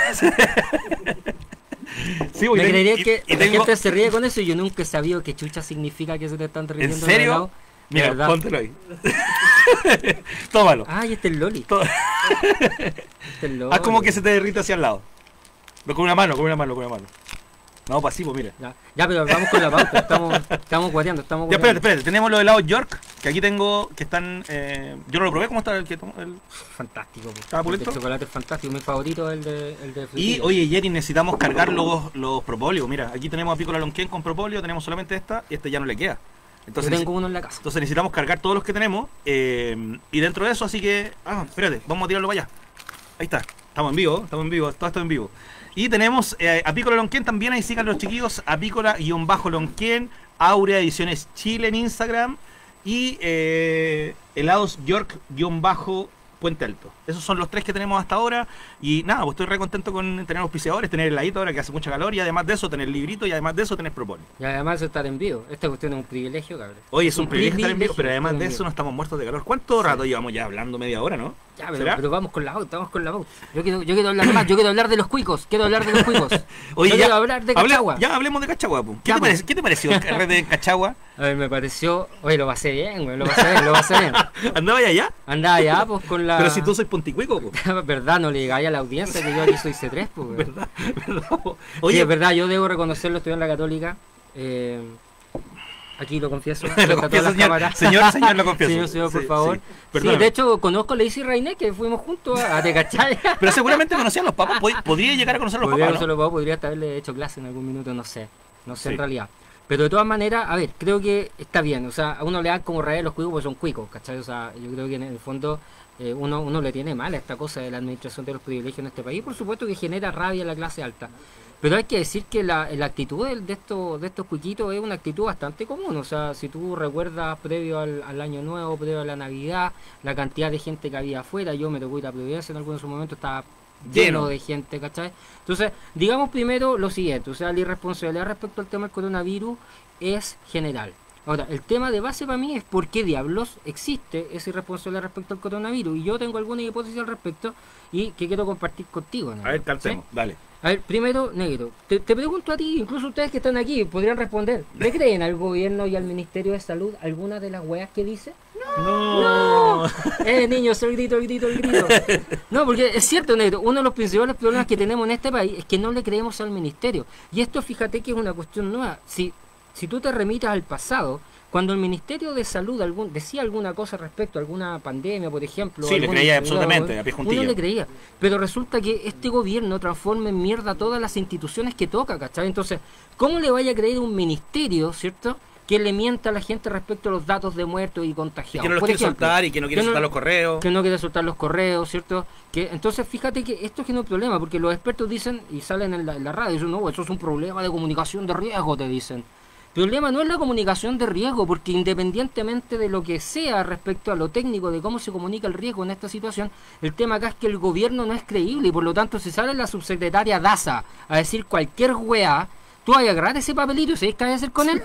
Sí, me creería que y, y la tengo... gente se ríe con eso y yo nunca he sabido qué chucha significa que se te están derritiendo. ¿En serio? Lo del lado. Mira, ¿verdad? póntelo ahí. Tómalo. Ay, este es Loli. Tó... este es Loli. Haz como que se te derrite hacia el lado. No, con una mano, con una mano, con una mano. No, pasivo, mira. Ya, ya, pero vamos con la pauta. Estamos, estamos guateando, estamos Ya, guateando. espérate, espérate. Tenemos los helados York, que aquí tengo, que están... Eh... Yo no lo probé, ¿cómo está el que tomo? El... Fantástico. ¿Estaba pulento? El chocolate es fantástico. Mi favorito es el de, el de Y, oye, Jerry, necesitamos cargar los, los propóleos. Mira, aquí tenemos a Piccola Lonquén con propóleo, tenemos solamente esta, y este ya no le queda. Entonces, yo tengo uno en la casa. Entonces necesitamos cargar todos los que tenemos, eh, y dentro de eso, así que... Ah, espérate, vamos a tirarlo para allá. Ahí está, estamos en vivo, estamos en vivo, todo esto en vivo. Y tenemos eh, a Piccola Lonquén también, ahí sigan los chiquillos, a Piccola-Lonquén, Aurea Ediciones Chile en Instagram, y eh, helados York-Puente Alto. Esos son los tres que tenemos hasta ahora. Y nada, pues estoy re contento con tener auspiciadores, tener el heladito ahora que hace mucha calor, y además de eso tener librito, y además de eso tener propóleo. Y además estar en vivo. Esta cuestión es un privilegio, cabrón. Oye, es un, un privilegio, privilegio estar en vivo, pero además de eso no estamos muertos de calor. ¿Cuánto sí. rato llevamos ya hablando? Media hora, ¿no? Ya, pero, pero vamos con la pauta, vamos con la pauta. Yo quiero, yo quiero hablar más, yo quiero hablar de los cuicos, quiero hablar de los cuicos. Oye, yo ya, quiero hablar de Cachagua. Hable, ya hablemos de Cachagua, ¿qué, te, parece, ¿qué te pareció el carrete de Cachagua? A ver, me pareció, oye, lo pasé bien, güey, lo pasé bien, lo pasé bien. ¿Andaba allá? Andaba allá, pues con la... Pero si tú sois ponticuico, pues. Verdad, no le digáis a la audiencia que yo aquí soy C tres, pues. ¿Verdad? ¿Verdad? Oye, sí, es verdad, yo debo reconocerlo, estudié en la Católica. Eh, aquí lo confieso. lo confieso señor, señor, señor, lo confieso. Señor, señor, por sí, favor. Sí, sí, de hecho, conozco a Lacey Reine, que fuimos juntos a Te Cachai. Pero seguramente conocían los papás, podría llegar a conocer a los podría papás, ¿no? Los papás, podría haberle hecho clase en algún minuto, no sé. No sé sí. en realidad. Pero de todas maneras, a ver, creo que está bien. O sea, a uno le dan como rayas los cuicos porque son cuicos, ¿cachai? O sea, yo creo que en el fondo eh, uno, uno le tiene mal a esta cosa de la administración de los privilegios en este país. Por supuesto que genera rabia a la clase alta. Pero hay que decir que la, la actitud de, de, estos, de estos cuiquitos es una actitud bastante común. O sea, si tú recuerdas previo al, al Año Nuevo, previo a la Navidad, la cantidad de gente que había afuera, yo me tocó ir a Providencia en algunos momentos, estaba lleno, lleno de gente, ¿cachai? Entonces, digamos primero lo siguiente, o sea, la irresponsabilidad respecto al tema del coronavirus es general. Ahora, el tema de base para mí es por qué diablos existe esa irresponsabilidad respecto al coronavirus. Y yo tengo alguna hipótesis al respecto y que quiero compartir contigo, ¿no? A ver, calcemos, ¿sí? Dale. A ver, primero, Negro, te, te pregunto a ti, incluso ustedes que están aquí podrían responder. ¿Le creen al gobierno y al Ministerio de Salud alguna de las weas que dice? No. No. Eh, niños, el grito, el grito, el grito. No, porque es cierto, Negro, uno de los principales problemas que tenemos en este país es que no le creemos al Ministerio. Y esto, fíjate que es una cuestión nueva. Si, si tú te remitas al pasado, cuando el Ministerio de Salud algún, decía alguna cosa respecto a alguna pandemia, por ejemplo... Sí, le creía absolutamente, a pie juntillo. Uno le creía, pero resulta que este gobierno transforma en mierda todas las instituciones que toca, ¿cachai? Entonces, ¿cómo le vaya a creer un ministerio, cierto?, que le mienta a la gente respecto a los datos de muertos y contagiados. Y que no los Por quiere ejemplo, soltar y que no quiere que no- soltar los correos. que no quiere soltar los correos, ¿cierto? Que entonces fíjate que esto genera un problema, porque los expertos dicen, y salen en la, en la radio, dicen, no, eso es un problema de comunicación de riesgo, te dicen. El problema no es la comunicación de riesgo, porque independientemente de lo que sea respecto a lo técnico de cómo se comunica el riesgo en esta situación, el tema acá es que el gobierno no es creíble, y por lo tanto si sale la subsecretaria Daza a decir cualquier weá, tú vas a agarrar ese papelito y sabes qué vas a hacer con él.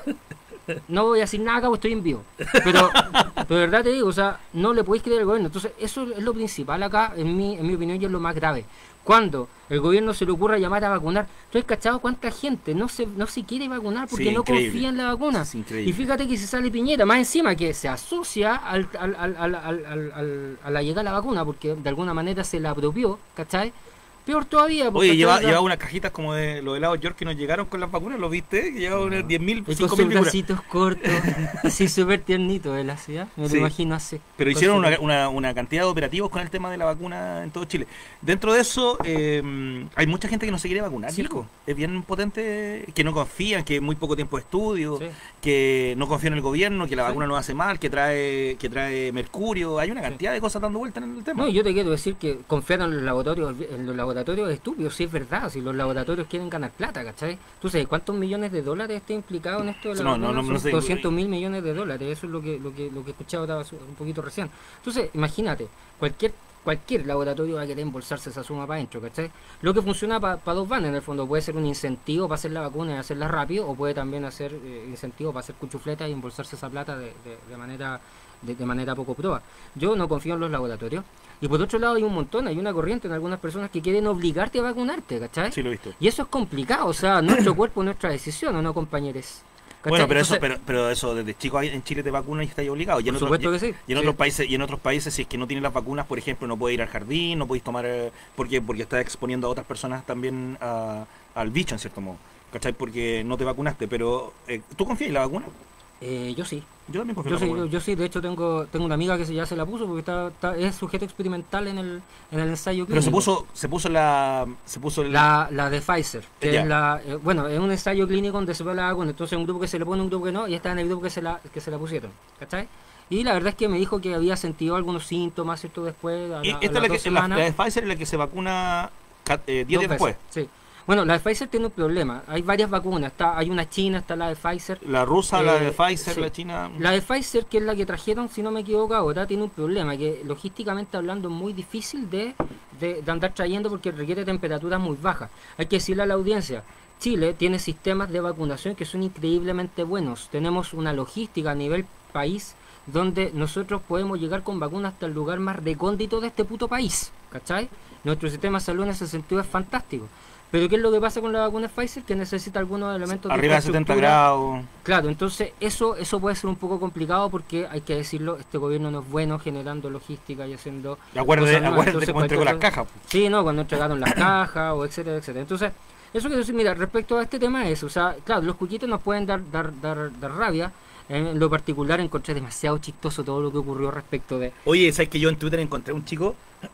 No voy a decir nada acá porque estoy en vivo. Pero, pero de verdad te digo, o sea, no le podéis creer al gobierno. Entonces, eso es lo principal acá, en mi, en mi opinión, y es lo más grave. Cuando el gobierno se le ocurra llamar a vacunar, ¿tú has cachado cuánta gente no se, no se quiere vacunar porque Sí, no increíble. confía en la vacuna? Es increíble. Y fíjate que se sale Piñera, más encima que se asocia al, al, al, al, al, al- al- a la llegada de la vacuna, porque de alguna manera se la apropió, ¿cachai? Peor todavía. porque Oye, lleva, toda- lleva unas cajitas como de los helados York que nos llegaron con las vacunas, ¿lo viste? Que llevaba unas diez mil, Y con cinco sus mil figuras. bracitos cortos, así súper tiernito él así, ¿eh? Me Sí. lo imagino así. Pero Con hicieron su- una, una, una cantidad de operativos con el tema de la vacuna en todo Chile. Dentro de eso, eh, hay mucha gente que no se quiere vacunar, Sí, Mirko. Es bien potente, que no confían, que muy poco tiempo de estudio, Sí. que no confían en el gobierno, que la Sí. vacuna no hace mal, que trae que trae mercurio. Hay una cantidad de cosas dando vueltas en el tema. No, yo te quiero decir que confiar en los laboratorios, en los laboratorios es estúpido, sí es verdad, si los laboratorios quieren ganar plata, ¿cachai? ¿Tú sabes cuántos millones de dólares está implicado en esto de la No, no, vacuna? no, Son no sé. doscientos mil millones de dólares, eso es lo que lo que lo que escuchaba ahora un poquito recién. Entonces, imagínate, cualquier cualquier laboratorio va a querer embolsarse esa suma para adentro, ¿cachai? Lo que funciona para dos bandas en el fondo, puede ser un incentivo para hacer la vacuna y hacerla rápido, o puede también hacer eh, incentivo para hacer cuchufletas y embolsarse esa plata de, de, de manera de, de manera poco proba. Yo no confío en los laboratorios. Y por otro lado hay un montón, hay una corriente en algunas personas que quieren obligarte a vacunarte, ¿cachai? Sí, lo he visto. Y eso es complicado, o sea, nuestro cuerpo, nuestra decisión, ¿o no, compañeros? ¿Cachai? Bueno, pero eso, Entonces, pero, pero eso desde chico ahí en Chile te vacunan y estás obligado. Y en por otros, supuesto y- que sí. y en Sí. otros países, y en otros países, si es que no tienes las vacunas, por ejemplo, no puedes ir al jardín, no puedes tomar, eh, porque, porque estás exponiendo a otras personas también a- al bicho, en cierto modo. ¿Cachai? Porque no te vacunaste, pero eh, ¿tú confías en la vacuna? Eh, yo sí. Yo también confío Yo en la sí, vacuna. yo, yo sí, de hecho tengo tengo una amiga que se, ya se la puso porque está, está- es sujeto experimental en el, en el ensayo Pero se clínico. puso, se puso la, se puso el- La, la de Pfizer, que Ya. es la, eh, bueno, es un ensayo clínico donde se pone la vacuna, entonces un grupo que se le pone, un grupo que no, y está en el grupo que se la, que se la pusieron, ¿cachai? Y la verdad es que me dijo que había sentido algunos síntomas, ¿cierto? Después, a, y la- a esta es las la, dos que, la, semanas, la de Pfizer es la que se vacuna ca- eh, diez dos días después. veces, sí. Bueno, la de Pfizer tiene un problema, hay varias vacunas, está, hay una china, está la de Pfizer. La rusa, la de Eh, Pfizer, sí. la china. La de Pfizer, que es la que trajeron, si no me equivoco ahora, tiene un problema, que logísticamente hablando es muy difícil de, de, de andar trayendo porque requiere temperaturas muy bajas. Hay que decirle a la audiencia, Chile tiene sistemas de vacunación que son increíblemente buenos. Tenemos una logística a nivel país donde nosotros podemos llegar con vacunas hasta el lugar más recóndito de este puto país, ¿cachai? Nuestro sistema de salud en ese sentido es fantástico. Pero ¿qué es lo que pasa con la vacuna Pfizer? Que necesita algunos elementos Arriba de setenta infraestructura. grados. Claro, entonces eso eso puede ser un poco complicado porque hay que decirlo, este gobierno no es bueno generando logística y haciendo Acuérdate, cosas nuevas. acuérdate Entonces, cómo entregó las cualquier cajas. cosa- Sí, no, cuando entregaron las cajas o etcétera, etcétera. Entonces, eso quiero decir, mira, respecto a este tema es, o sea, claro, los cuquitos nos pueden dar dar dar, dar rabia. En lo particular encontré demasiado chistoso todo lo que ocurrió respecto de... Oye, ¿sabes que yo en Twitter encontré un chico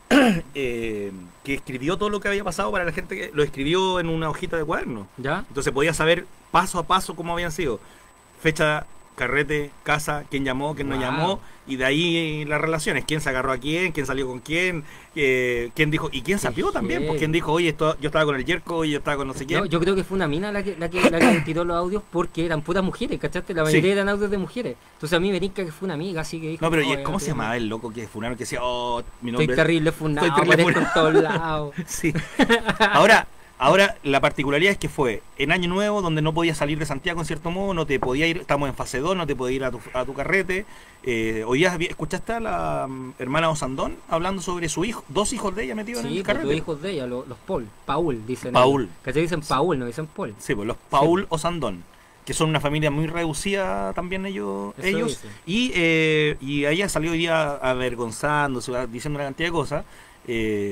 eh, que escribió todo lo que había pasado para la gente que lo escribió en una hojita de cuaderno? ¿Ya? Entonces podía saber paso a paso cómo habían sido. Fecha, carrete, casa, quién llamó, quién no Wow. llamó, y de ahí eh, las relaciones, quién se agarró a quién, quién salió con quién, eh, quién dijo, y quién Qué sapió también, heavy. porque quién dijo, oye, esto, yo estaba con el Yerko y yo estaba con no sé quién. No, yo creo que fue una mina la que, la que, la que tiró los audios porque eran puras mujeres, ¿cachaste? La mayoría Sí. eran audios de mujeres. Entonces a mí me tinca que fue una amiga, así que dijo... No, pero ¿y "Oye, ¿cómo se no, llamaba el loco que funaron que decía, oh, mi nombre Estoy es-" terrible funado, Estoy terrible aparezco en todos lados. Sí. Ahora, ahora la particularidad es que fue en Año Nuevo, donde no podías salir de Santiago en cierto modo, no te podía ir, estamos en fase dos, no te podía ir a tu, a tu carrete. Eh, hoy día vi- escuchaste a la mm, hermana Osandón hablando sobre su hijo, dos hijos de ella metidos en Sí, el pues, carrete. los hijos de ella, los, los Paul, Paul, dicen. Paul. ellos. ¿Cachai? Dicen Paul, no dicen Paul. Sí, pues los Paul Osandón, que son una familia muy reducida también ellos. Eso ellos dicen. y, eh, y ella salió hoy día avergonzándose, diciendo una cantidad de cosas. eh,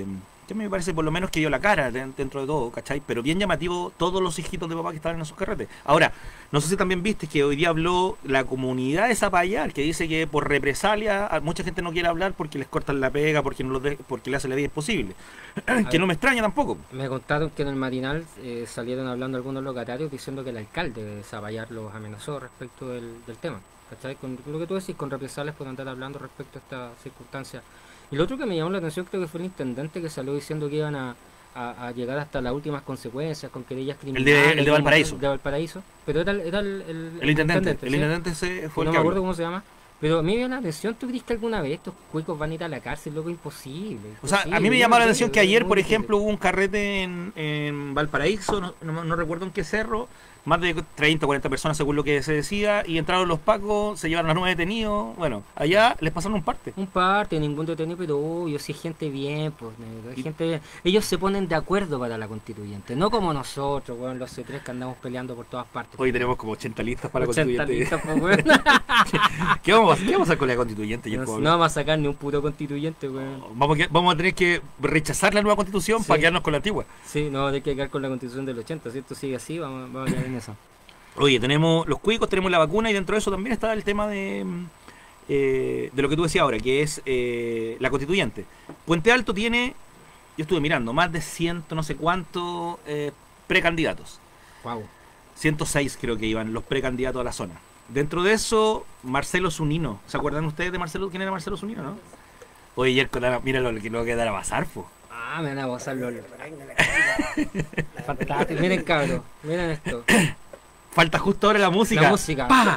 que a mí me parece por lo menos que dio la cara de- dentro de todo, ¿cachai? Pero bien llamativo todos los hijitos de papá que estaban en esos carretes. Ahora, no sé si también viste que hoy día habló la comunidad de Zapallar, que dice que por represalia a- mucha gente no quiere hablar porque les cortan la pega, porque no los de- porque le hacen la vida imposible. Que no me extraña tampoco. Me contaron que en el matinal eh, salieron hablando algunos locatarios diciendo que el alcalde de Zapallar los amenazó respecto del, del tema. ¿Cachai? Con lo que tú decís, con represalias por andar hablando respecto a esta circunstancia. Y lo otro que me llamó la atención creo que fue el intendente que salió diciendo que iban a, a- a llegar hasta las últimas consecuencias con querellas El criminales. de, el de como- Valparaíso. de Valparaíso. Pero era, el- era el, el, El intendente. El ¿sí? intendente ese fue No el me que acuerdo habló. cómo se llama. Pero a mí me llama la atención, ¿tú crees que alguna vez estos cuicos van a ir a la cárcel? Loco, imposible. O sea, a mí imposible, me yo llamó no la creo, atención que es ayer, muy por difícil. ejemplo, hubo un carrete en, en Valparaíso, no, no- no recuerdo en qué cerro, más de treinta o cuarenta personas según lo que se decía, y entraron los pacos, se llevaron a nueve detenidos, bueno, allá les pasaron un parte. Un parte, ningún detenido, pero obvio, si es gente bien, pues, negro, es gente bien. Ellos se ponen de acuerdo para la constituyente, no como nosotros, weón, los C tres que andamos peleando por todas partes. Hoy tenemos como ochenta listas para la ochenta constituyente. listas, pues, weón. ¿Qué vamos, a hacer? ¿Qué vamos a hacer con la constituyente? No, Jacob? no vamos a sacar ni un puto constituyente, weón. Vamos, a, que- vamos a tener que rechazar la nueva constitución Sí. para quedarnos con la antigua. Sí, no, hay que quedar con la constitución del ochenta, si esto sigue así, vamos, vamos a quedar en eso. Oye, tenemos los cuicos, tenemos la vacuna y dentro de eso también está el tema de, mm, eh, de lo que tú decías ahora, que es eh, la constituyente. Puente Alto tiene, yo estuve mirando, más de ciento no sé cuántos eh, precandidatos. Wow. ciento seis creo que iban los precandidatos a la zona. Dentro de eso, Marcelo Zunino. ¿Se acuerdan ustedes de Marcelo? ¿Quién era Marcelo Zunino, no? Oye, ayer, con la- mira lo que lo que dar a pasar, po. Ah, me van a gozar los... Fantástico, miren cabrón, miren esto. Falta justo ahora la música. La música. ¡Pa!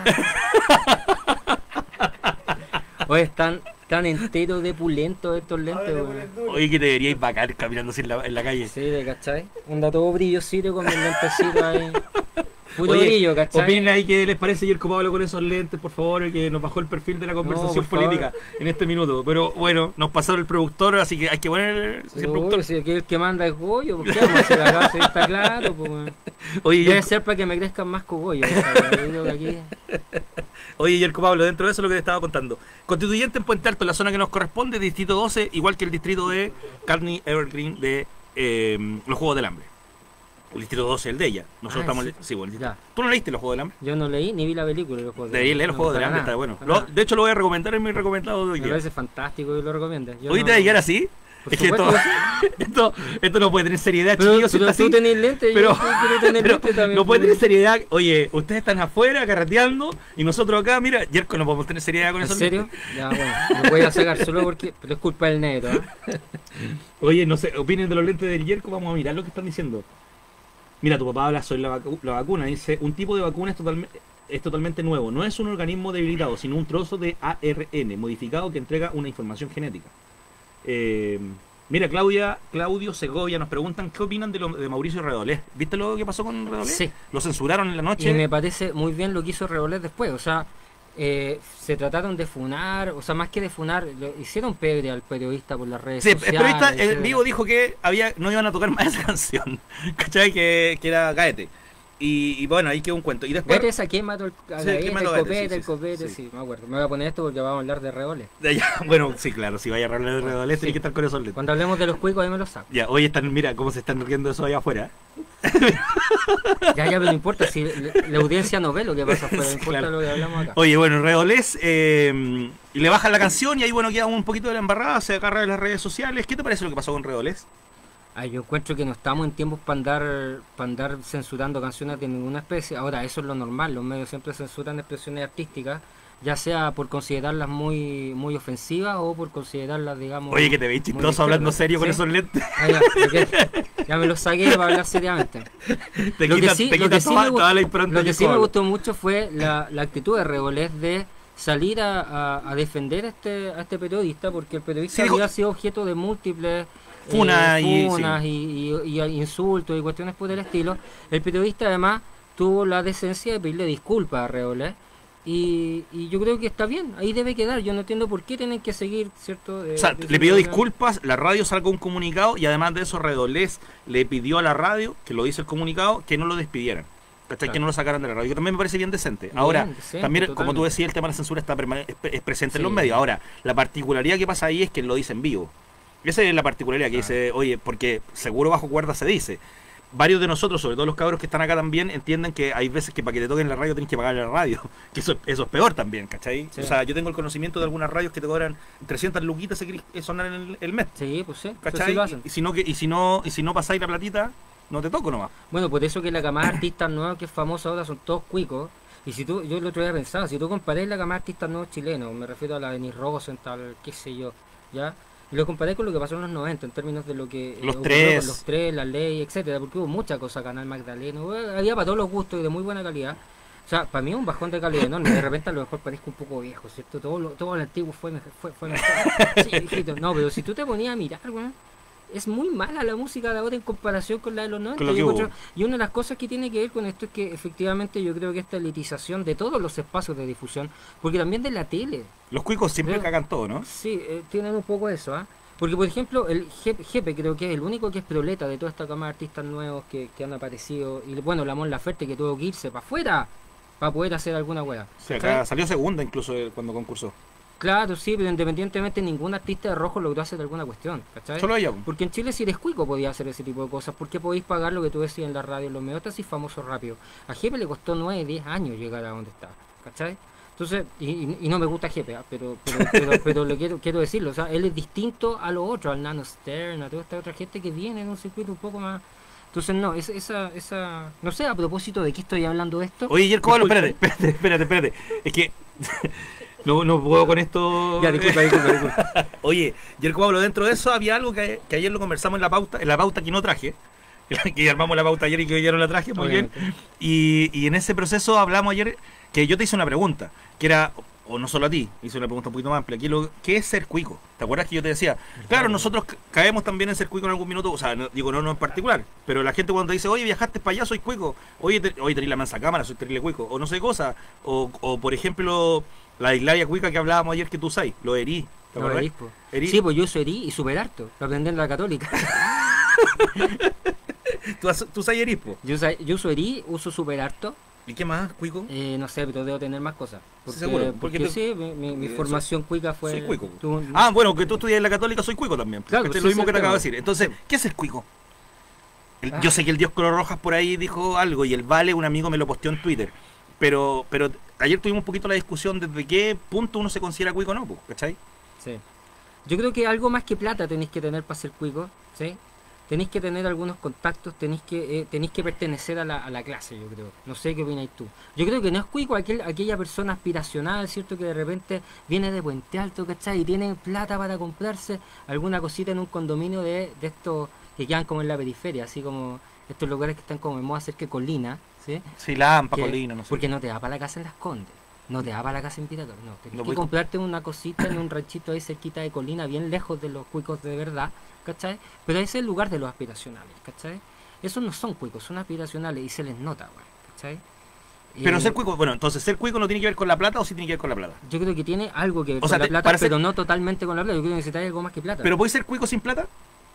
Oye, están tan enteros de pulentos estos lentes, weón. Oye, que te deberíais vacar caminando así en la, en la calle. Sí, de cachai. Onda todo brillosito con mis lentecitos ahí. Puro Oye, brillo, cachai. opinen ahí qué les parece Yerko Pablo con esos lentes, por favor, que nos bajó el perfil de la conversación por favor. política en este minuto. Pero bueno, nos pasaron el productor, así que hay que poner Sí, el obvio, productor. si aquí el que manda es Goyo, ¿por qué vamos a hacer acá? Sí, está claro, pues, weón. Oye, Debe Yerko- ser para que me crezcan más cogollos. Yo digo que aquí... Oye, Yerko Pablo, dentro de eso es lo que te estaba contando. Constituyente en Puente Alto, la zona que nos corresponde, distrito doce, igual que el distrito de Carney Evergreen de eh, los Juegos del Hambre. El distrito doce, el de ella. Nosotros Ah, estamos. sí. Sí, bueno, el distrito- Ya. ¿Tú no leíste los Juegos del Hambre? Yo no leí ni vi la película de los juegos. Deberías leer los No, Juegos del para Hambre, nada, está bueno. para Lo- nada. de hecho, lo voy a recomendar en mi recomendado de hoy Me día. parece fantástico y lo recomiendas. Yo Hoy no- te llegar así. Por Es que esto, supuesto esto, esto no puede tener seriedad, Pero, chiquillos, si pero está tú así. tenés lentes, Pero, yo quiero tener pero lentes también. no puede pues. tener seriedad. Oye, ustedes están afuera carreteando y nosotros acá, mira, Yerko no podemos tener seriedad con ¿En eso. serio? Ya, bueno, me voy a sacar solo porque... Pero es culpa del negro, ¿eh? Oye, no sé, opinen de los lentes del Yerko, vamos a mirar lo que están diciendo. Mira, tu papá habla sobre la, vacu- la vacuna, dice, un tipo de vacuna es totalmente... Es totalmente nuevo, no es un organismo debilitado, sino un trozo de A R N modificado que entrega una información genética. Eh, mira, Claudia, Claudio Segovia nos preguntan qué opinan de, lo, de Mauricio Redolés. ¿Viste lo que pasó con Redolés? Sí. Lo censuraron en la noche. Y me parece muy bien lo que hizo Rebolés después, o sea, eh, se trataron de funar, o sea, más que de funar, le hicieron pebre al periodista por las redes Sí, el sociales. periodista en etcétera. vivo dijo que había, no iban a tocar más esa canción. ¿Cachai? Que, que era Gaete. Y, y bueno, ahí quedó un cuento. Y después. Vete esa, ¿quién mató el, a Sí, Gaeta, ¿quién el mató a Gaeta? copete, Sí, el sí, copete? sí. Sí, me acuerdo. Me voy a poner esto porque vamos a hablar de Rebolés. Ya, bueno, sí, claro, si vaya a hablar de Redolés, Sí. tiene que estar con esos lentes. Cuando hablemos de los cuicos, ahí me los saco. Ya, hoy están, mira cómo se están riendo de eso allá afuera. Ya, ya, pero no importa, si la, la audiencia no ve lo que pasa afuera, no Sí, importa claro. lo que hablamos acá. Oye, bueno, Redolés, eh, y le bajan la canción y ahí, bueno, queda un poquito de la embarrada, se agarra de las redes sociales. ¿Qué te parece lo que pasó con Redolés? Ay, yo encuentro que no estamos en tiempos para andar, para andar censurando canciones de ninguna especie. Ahora, eso es lo normal, los medios siempre censuran expresiones artísticas, ya sea por considerarlas muy muy ofensivas o por considerarlas, digamos... Oye, que te veis muy chistoso hablando izquierdas. serio con ¿Sí? esos lentes. Ah, ya, porque ya me lo saqué para hablar seriamente. Te Lo que quita, sí, te lo quita que sí toda, me, gu- toda la impronta lo que que sí me todo. gustó mucho fue la, la actitud de Rebolés de salir a, a- a defender a este, a este periodista, porque el periodista Sí, dijo- había sido objeto de múltiples Funas y- funas y, y- y insultos y cuestiones por el estilo. El periodista además tuvo la decencia de pedirle disculpas a Rebolés. Y, y yo creo que está bien, ahí debe quedar. Yo no entiendo por qué tienen que seguir, ¿cierto? Eh, O sea, diciendo le pidió que- disculpas, la radio sacó un comunicado y además de eso Redolés le pidió a la radio, que lo dice el comunicado, que no lo despidieran. ¿Cachai? Claro. Que no lo sacaran de la radio. Que también me parece bien decente. Bien, Ahora, decente, también, como tú totalmente. decías, el tema de la censura está permane- es, es presente en Sí. los medios. Ahora, la particularidad que pasa ahí es que lo dice en vivo. Esa es la particularidad que Ah. dice, oye, porque seguro bajo cuerda se dice. Varios de nosotros, sobre todo los cabros que están acá también, entienden que hay veces que para que te toquen la radio tienes que pagar la radio. Que eso, eso es peor también, ¿cachai? Sí. O sea, yo tengo el conocimiento de algunas radios que te cobran trescientas luquitas si querés sonar en el, el mes. Sí, pues sí, eso ¿Cachai? sí lo hacen. Y, y si no, que, y si no, y si no pasáis la platita, no te toco nomás. Bueno, por eso que la camada de artistas nuevos que es famosa ahora son todos cuicos. Y si tú, yo el otro día pensaba, si tú comparás la camada de artistas nuevos chilenos, me refiero a la de Denis Rosenthal, qué sé yo, ¿ya? Y lo comparé con lo que pasó en los noventa en términos de lo que... eh, Los ocurrió tres. con los tres, la ley, etcétera, porque hubo mucha cosa, Canal Magdaleno, eh, había para todos los gustos y de muy buena calidad. O sea, para mí es un bajón de calidad enorme, de repente a lo mejor parezco un poco viejo, ¿cierto? Todo lo, todo lo antiguo fue mejor, fue, fue mejor. Sí, viejito. No, pero si tú te ponías a mirar, weón, es muy mala la música de ahora en comparación con la de los noventa. Con lo que Yo hubo. encuentro- y una de las cosas que tiene que ver con esto es que efectivamente yo creo que esta elitización de todos los espacios de difusión, porque también de la tele, Los cuicos siempre Pero- cagan todo, ¿no? sí, eh, tienen un poco eso, ¿ah? Porque, por ejemplo, el Jepe, Jepe creo que es el único que es proleta de toda esta cama de artistas nuevos que, que han aparecido. Y bueno, la Mon Laferte que tuvo que irse para afuera para poder hacer alguna wea. Sí, acá salió segunda incluso eh, cuando concursó. Claro, sí, pero independientemente ningún artista de rojo logró hacer alguna cuestión, ¿cachai? Solo ella. po. Porque en Chile si eres cuico podía hacer ese tipo de cosas. ¿Por qué podéis pagar lo que tú decías en la radio, en los medios así famosos rápido? A Jepe le costó nueve, diez años llegar a donde está, ¿cachai? Entonces, y, y- y no me gusta Jepe, ¿ah? pero, pero, pero, pero le quiero, quiero decirlo, o sea, él es distinto a los otros, al Nano Stern, a toda esta otra gente que viene en un circuito un poco más... Entonces, no, es- esa, esa, no sé, a propósito de qué estoy hablando de esto. Oye, Yerko Pablo, Disculpe. espérate, espérate, espérate, espérate. Es que no, no puedo con esto. Ya, disculpa, disculpa, disculpa. Oye, Yerko Pablo, dentro de eso había algo que, que ayer lo conversamos en la pauta, en la pauta que no traje. Que armamos la pauta ayer y que hoy ya no la traje, muy bien. Obviamente. Y, y en ese proceso hablamos ayer que yo te hice una pregunta, que era, o no solo a ti, hice una pregunta un poquito más amplia. Aquí lo, ¿qué es ser cuico? ¿Te acuerdas que yo te decía? Claro, nosotros ca- caemos también en ser cuico en algún minuto, o sea, no, digo no, no en particular, pero la gente cuando te dice, oye, viajaste para allá, soy cuico, oye, te, oye, tenés la mansa cámara, soy terrible cuico, o no sé cosa, o, o por ejemplo, la islavia cuica que hablábamos ayer que tú sabes, lo herí, ¿te No, acuerdas? erís, po. Erís. Sí, pues yo soy erí y súper harto, lo aprendí en la católica. ¿Tú, has- tú sabes erí, po? Yo, sa- yo uso erí, uso súper harto. ¿Y qué más, cuico? Eh, no sé, pero debo tener más cosas. Porque, Seguro, porque, porque tú- sí, mi, mi- mi eh, formación cuica fue... soy cuico. tuvo- Ah, bueno, que tú estudias en la católica, soy cuico también. Claro, Este es sí, lo mismo sí, que te claro. acabo de decir. Entonces, ¿qué es el cuico? El- Ah. Yo sé que el Dios Color Rojas por ahí dijo algo y el Vale, un amigo, me lo posteó en Twitter. Pero pero ayer tuvimos un poquito la discusión desde qué punto uno se considera cuico o no, pues, ¿cachai? Sí. Yo creo que algo más que plata tenéis que tener para ser cuico, ¿sí? Tenéis que tener algunos contactos, tenéis que eh, tenéis que pertenecer a la, a la clase, yo creo. No sé qué opináis tú. Yo creo que no es cuico aquel, aquella persona aspiracional, ¿cierto? Que de repente viene de Puente Alto, ¿cachai? Y tiene plata para comprarse alguna cosita en un condominio de, de estos que quedan como en la periferia, así como estos lugares que están como en moda cerca de Colina, ¿sí? Sí, Lampa, Que- Colina, no sé. Porque no te da para la casa en Las Condes, no te da para la casa en Piracol, no. Tienes No que voy- comprarte una cosita en un ranchito ahí cerquita de Colina, bien lejos de los cuicos de verdad, ¿cachai? Pero ese es el lugar de los aspiracionales, ¿cachai? Esos no son cuicos, son aspiracionales y se les nota, güey, ¿cachai? Pero Eh, ser cuico, bueno, entonces ser cuico no tiene que ver con la plata o sí tiene que ver con la plata. Yo creo que tiene algo que ver O con sea, la te- plata, para ser- pero no totalmente con la plata. Yo creo que necesitas algo más que plata. Pero ¿puedes ser cuico sin plata?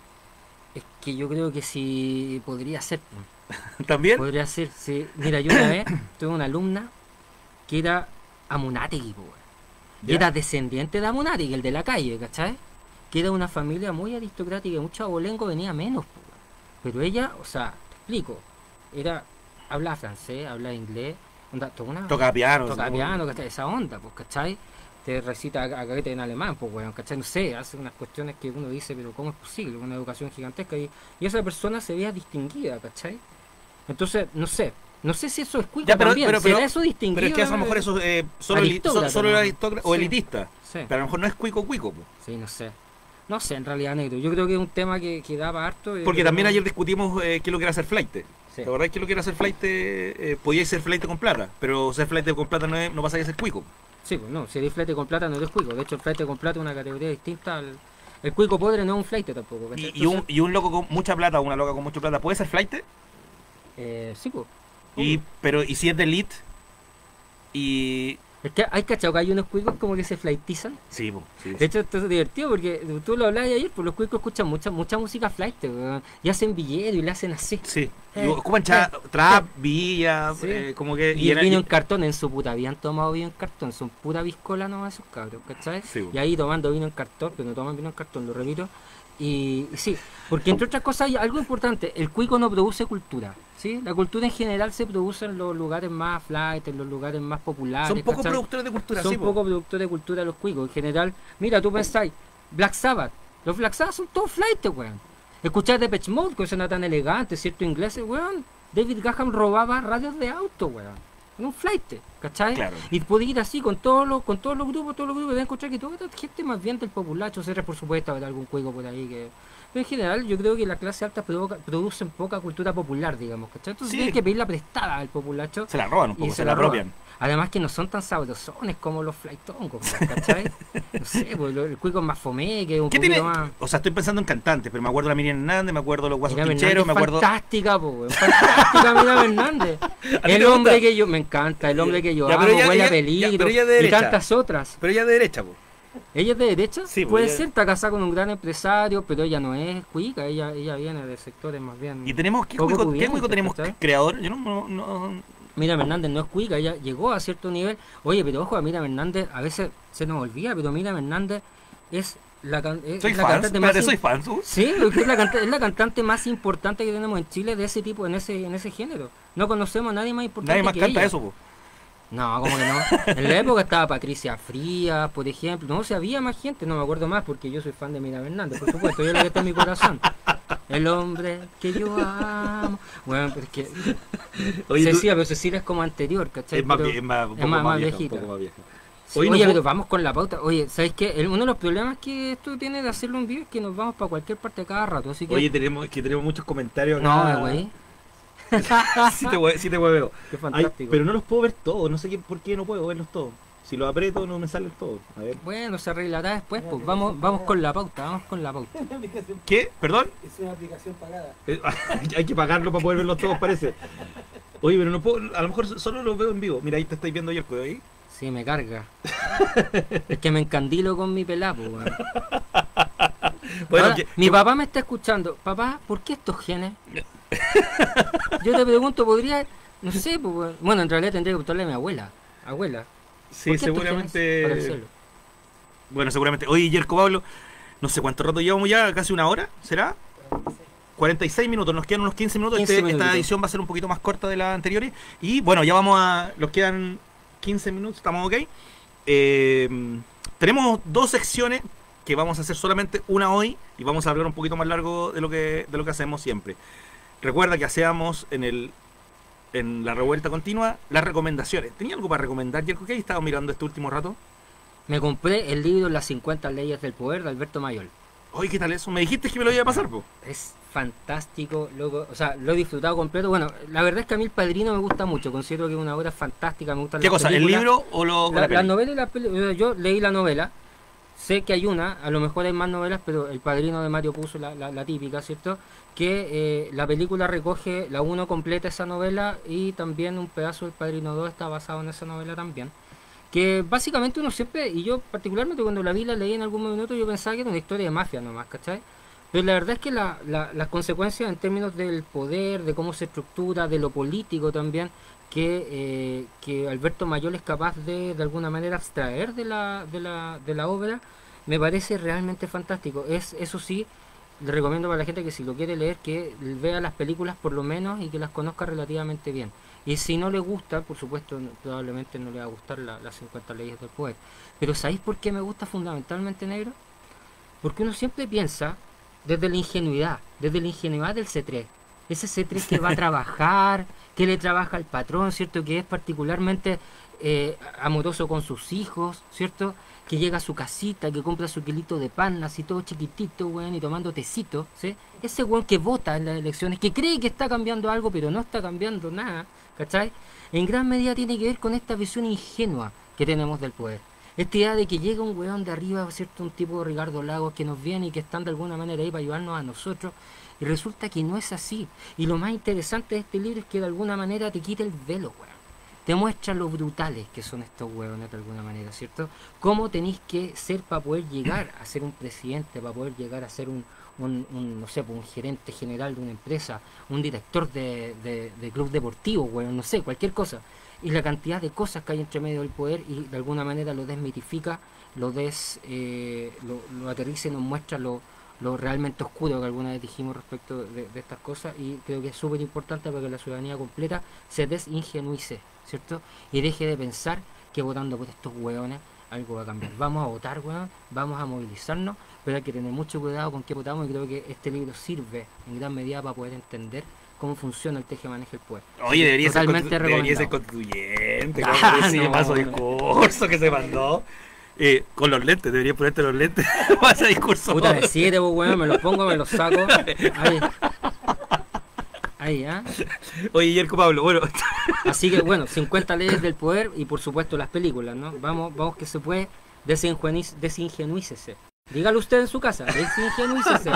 Es que yo creo que sí podría ser. ¿También? Podría ser, sí. Mira, yo una vez tuve una alumna que era Amunátegui, po, weón. Y Ya. era descendiente de Amunátegui, el de la calle, ¿cachai? Que era una familia muy aristocrática y mucho abolengo venía menos, po, weón. Pero ella, o sea, te explico, era, hablaba francés, hablaba inglés, onda, toda una, Toca piano. toca sí, piano, ¿cachai? Esa onda, pues, ¿cachai? Te recita a a carete en alemán, pues, weón, ¿cachai? No sé, hace unas cuestiones que uno dice, pero ¿cómo es posible? Una educación gigantesca. Y, y esa persona se veía distinguida, ¿cachai? Entonces, no sé, no sé si eso es cuico Ya, pero- también, pero- ¿será pero- eso distinguido? Pero es que a lo mejor eso es eh, solo, eli- Aristócrata, so- solo ¿no? aristócrata o Sí. elitista. Sí, Pero a lo mejor no es cuico cuico. po. sí, no sé. No sé, en realidad, negro. Yo creo que es un tema que, que daba harto. eh, Porque que también no- ayer discutimos eh, qué es lo que era hacer flight. Sí. ¿La verdad es que lo que era hacer flight? Eh, podíais ser flight con plata, pero ser flight con plata no, es, no pasa a ser cuico. Sí, pues no, si eres flete con plata no eres cuico. De hecho, el flete con plata es una categoría distinta al... El cuico podre no es un flete tampoco, ¿cachai? Y, y un, Entonces, y un loco con mucha plata o una loca con mucha plata puede ser flight, eh, sí, pues. y, pero y si es de elite y... Es que hay cachado que hay unos cuicos como que se flightizan. Sí, po, sí, De hecho, esto es divertido porque tú lo hablabas ayer, pues los cuicos escuchan mucha mucha música flight, weón, y hacen billete y le hacen así. sí. Eh, Y ocupan cha- eh, trap, villa, Sí. eh, como que... Y el era- vino y- en cartón en su puta vida han tomado vino en cartón, son pura piscola nomás esos cabros, ¿cachai? Sí, Y ahí tomando vino en cartón, pero no toman vino en cartón, lo repito. Y, y sí, porque entre otras cosas hay algo importante, el cuico no produce cultura, ¿sí? La cultura en general se produce en los lugares más flight, en los lugares más populares. Son pocos ¿cachai? productores de cultura, Son sí, po. pocos productores de cultura los cuicos. En general, mira, tú pensáis, Black Sabbath, los Black Sabbath son todos flight, weón. Escuchar Depeche Mode, que suena tan elegante, cierto ingleses, weón. David Graham robaba radios de auto, weón. En un flight, ¿cachai? Claro. Y puede ir así con todos los, con todos los grupos, todos los grupos, y van a encontrar que toda esta gente más bien del populacho, será por supuesto habrá algún cuico por ahí que. Pero en general yo creo que la clase alta provoca, producen poca cultura popular, digamos, ¿cachai? Entonces Sí. tienen que pedirla prestada al populacho. Se la roban un poco, y se, se la la roban. apropian. Además que no son tan sabrosones como los flightongos, ¿cachai? No sé, pues lo- el cuico es más fome, que un ¿Qué poquito tiene? más. O sea, estoy pensando en cantantes, pero me acuerdo de la Miriam Hernández, me acuerdo de los Guasos Mira, Pincheros, me Hernández, acuerdo... fantástica, po, weón, fantástica Mira Hernández. ¿A ti El te hombre gusta? que yo, me encanta, el hombre que yo Ya, amo, pero ella- huele a ella- ya, peligro, pero ella es de y derecha. tantas otras. Pero ella es de derecha, po. Ella es de derecha, Sí, pues, puede ella- ser, está casada con un gran empresario, pero ella no es cuica, ella, ella viene de sectores más bien. Y tenemos, ¿qué poco cuico, ¿qué pudientes, cuico tenemos ¿cachai? creador? Yo no... no, no- Miriam Hernández no es cuica, ella llegó a cierto nivel. Oye, pero ojo, a Miriam Hernández a veces se nos olvida, pero Miriam Hernández es la, can- es soy la fan, cantante más espérate, soy im- fan, ¿tú? Sí, porque es la, canta- es la cantante más importante que tenemos en Chile de ese tipo, en ese en ese género. No conocemos a nadie más importante Nadie más que canta ella. eso, po. No, como que no. En la época estaba Patricia Frías, por ejemplo. No, si había más gente, no me acuerdo más, porque yo soy fan de Miriam Hernández, por supuesto. Yo lo que está en mi corazón. El hombre que yo amo. Bueno, pero es que Oye, tú- Cecilia, pero Cecilia es como anterior, ¿cachai? es más, Pero vie- es más, un es poco más- más más vieja, un viejita. poco más vieja. Sí, Oye, oye, no pero puedo- vamos con la pauta. Oye, ¿sabes qué? El- uno de los problemas que esto tiene de hacerlo en vivo es que nos vamos para cualquier parte cada rato, así que... Oye, tenemos, que tenemos muchos comentarios no, acá. güey. sí te hue- sí te hueveo. Qué Ay, fantástico. pero no los puedo ver todos, no sé qué, por qué no puedo verlos todos. Si los aprieto no me salen todos. A ver. Bueno, se arreglará después, pues vamos, vamos con la pauta, vamos con la pauta. ¿Qué? ¿Perdón? Es una aplicación pagada. Eh, Hay que pagarlo para poder verlos todos, parece. Oye, pero no puedo, a lo mejor solo los veo en vivo. Mira, ahí te estáis viendo Yerko, ahí. Sí, me carga. Es que me encandilo con mi pelapo, weón. Bueno, Ahora, que- mi que- papá me está escuchando. Papá, ¿por qué estos genes? Yo te pregunto, podría... No sé, pues, weón. Bueno, en realidad tendría que preguntarle a mi abuela. Abuela. sí, ¿por qué estos genes? Para el seguramente. cielo. Bueno, seguramente. Oye, Yerko Pablo, no sé cuánto rato llevamos ya, casi una hora, ¿será? cuarenta y seis minutos, nos quedan unos quince minutos. quince Este- minutitos. esta edición va a ser un poquito más corta de las anteriores. Y bueno, ya vamos a. Nos quedan quince minutos, estamos ok. Eh, tenemos dos secciones que vamos a hacer solamente una hoy y vamos a hablar un poquito más largo de lo que, de lo que hacemos siempre. Recuerda que hacíamos en el en la revuelta continua las recomendaciones. ¿Tenía algo para recomendar, Yerko? ¿Qué has estado mirando este último rato? Me compré el libro Las cincuenta leyes del poder de Alberto Mayol. Oye, ¿qué tal eso? Me dijiste que me lo iba a pasar, po. Es fantástico, loco. O sea, lo he disfrutado completo. Bueno, la verdad es que a mí El Padrino me gusta mucho. Considero que es una obra fantástica. Me gustan ¿Qué las cosa? ¿El películas. libro o lo, o La, la la peli? novela y la peli- yo leí la novela, sé que hay una, a lo mejor hay más novelas, pero El Padrino de Mario Puzo, la, la, la típica, ¿cierto? Que eh, la película recoge, la uno completa esa novela y también un pedazo del Padrino dos está basado en esa novela también. Que básicamente uno siempre, y yo particularmente cuando la vi, la leí en algún minuto, yo pensaba que era una historia de mafia nomás, ¿cachai? Pero la verdad es que la, la- las consecuencias en términos del poder, de cómo se estructura, de lo político también, que, eh, que Alberto Mayol es capaz de de alguna manera abstraer de la, de la, de la obra, me parece realmente fantástico. Es, eso sí, le recomiendo para la gente que si lo quiere leer, que vea las películas por lo menos y que las conozca relativamente bien. Y si no le gusta, por supuesto, no- probablemente no le va a gustar la- las cincuenta leyes del poder. Pero ¿sabéis por qué me gusta fundamentalmente, negro? Porque uno siempre piensa desde la ingenuidad, desde la ingenuidad del C tres. Ese C tres que va a trabajar, que le trabaja al patrón, ¿cierto? Que es particularmente eh, amoroso con sus hijos, ¿cierto? Que llega a su casita, que compra su kilito de pan, así todo chiquitito, weón, y tomando tecito, ¿sí? Ese weón que vota en las elecciones, que cree que está cambiando algo, pero no está cambiando nada, ¿cachai? En gran medida tiene que ver con esta visión ingenua que tenemos del poder. Esta idea de que llega un weón de arriba, ¿cierto? Un tipo de Ricardo Lagos que nos viene y que están de alguna manera ahí para ayudarnos a nosotros. Y resulta que no es así. Y lo más interesante de este libro es que de alguna manera te quita el velo, weón. Te muestra lo brutales que son estos huevones de alguna manera, ¿cierto? Cómo tenéis que ser para poder llegar a ser un presidente, para poder llegar a ser un, un, un, no sé, pues, un gerente general de una empresa, un director de, de, de club deportivo, weón, no sé, cualquier cosa. Y la cantidad de cosas que hay entre medio del poder y de alguna manera lo desmitifica, lo des, eh, lo, lo aterriza y nos muestra lo, lo realmente oscuro que alguna vez dijimos respecto de, de estas cosas, y creo que es súper importante para que la ciudadanía completa se desingenuice, ¿cierto? Y deje de pensar que votando por estos hueones algo va a cambiar. Vamos a votar, weón, vamos a movilizarnos, pero hay que tener mucho cuidado con qué votamos, y creo que este libro sirve en gran medida para poder entender cómo funciona el teje-maneje del poder. Oye, debería ser, Totalmente constitu- debería ser recomendado. constituyente, Ah, como ese no. paso discurso que se mandó. Eh, con los lentes, debería ponerte los lentes para ese discurso. Puta de siete, pues, weón, me los pongo, me los saco. Ahí. Ahí, ¿ah? Oye, Yerko Pablo, bueno, Así que, bueno, cincuenta leyes del poder y, por supuesto, las películas, ¿no? Vamos, vamos que se puede, desingenuiz- desingenuícese. Dígalo usted en su casa, desingenuícese.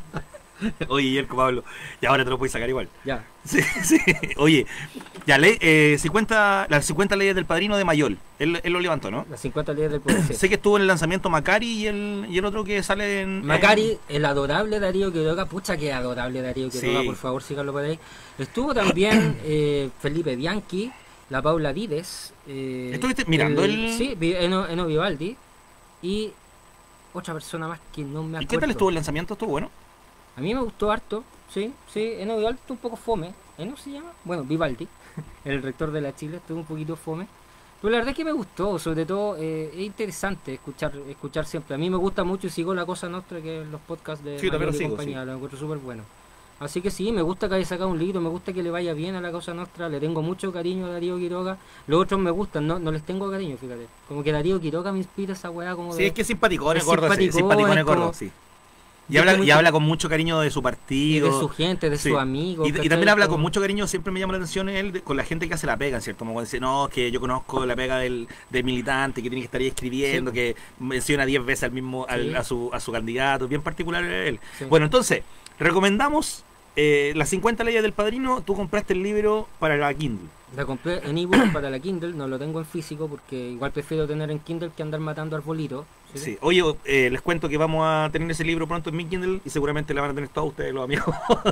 oye, Yerko Pablo, y ahora te lo puedes sacar igual. Ya. Sí, sí. Oye, ya le, eh, cincuenta, las cincuenta leyes del padrino de Mayol, él, él lo levantó, ¿no? Las cincuenta leyes del poder. Sí. Sé que estuvo en el lanzamiento Macari y el, y el otro que sale en... Macari, el adorable Darío Quiroga, pucha que adorable Darío Quiroga, Sí. por favor, síganlo por ahí. Estuvo también eh, Felipe Bianchi, la Paula Vides. Eh, ¿Estuviste mirando el- Sí, vi- Eno, Eno Vivaldi. Y otra persona más que no me acuerdo. ¿Y qué tal estuvo el lanzamiento? ¿Estuvo bueno? A mí me gustó harto, sí, sí, Eno Vivaldi estuvo un poco fome. ¿Eno se llama? Bueno, Vivaldi, el rector de la Chile, estuvo un poquito fome. Pero la verdad es que me gustó, sobre todo eh, es interesante escuchar escuchar siempre. A mí me gusta mucho y sigo La Cosa Nostra, que es los podcasts de Sí, también Mayor lo y sigo, compañía, sí. lo encuentro súper bueno. Así que sí, me gusta que haya sacado un libro, me gusta que le vaya bien a La Cosa Nostra, le tengo mucho cariño a Darío Quiroga. Los otros me gustan, no, no les tengo cariño, fíjate. Como que Darío Quiroga me inspira esa weá como Sí, de... es que es simpaticón, es es gordo, sí, simpaticón, simpaticón, es es gordo, como- sí. Y es habla, como y que- habla con mucho cariño de su y partido. de su gente, de Sí. sus amigos. Y, y ¿cachai? también habla con Como- mucho cariño, siempre me llama la atención él de- con la gente que hace la pega, ¿cierto? Como cuando dice, no, que yo conozco la pega del, del militante, que tiene que estar ahí escribiendo, Sí. que menciona diez veces al mismo, al- Sí. a, su, a su candidato, bien particular él. Sí. Bueno, entonces, recomendamos eh, las cincuenta leyes del padrino. Tú compraste el libro para la Kindle. La compré en ebook para la Kindle, no lo tengo en físico porque igual prefiero tener en Kindle que andar matando arbolitos. ¿sí? Sí. Oye, eh, les cuento que vamos a tener ese libro pronto en mi Kindle y seguramente la van a tener todos ustedes, los amigos.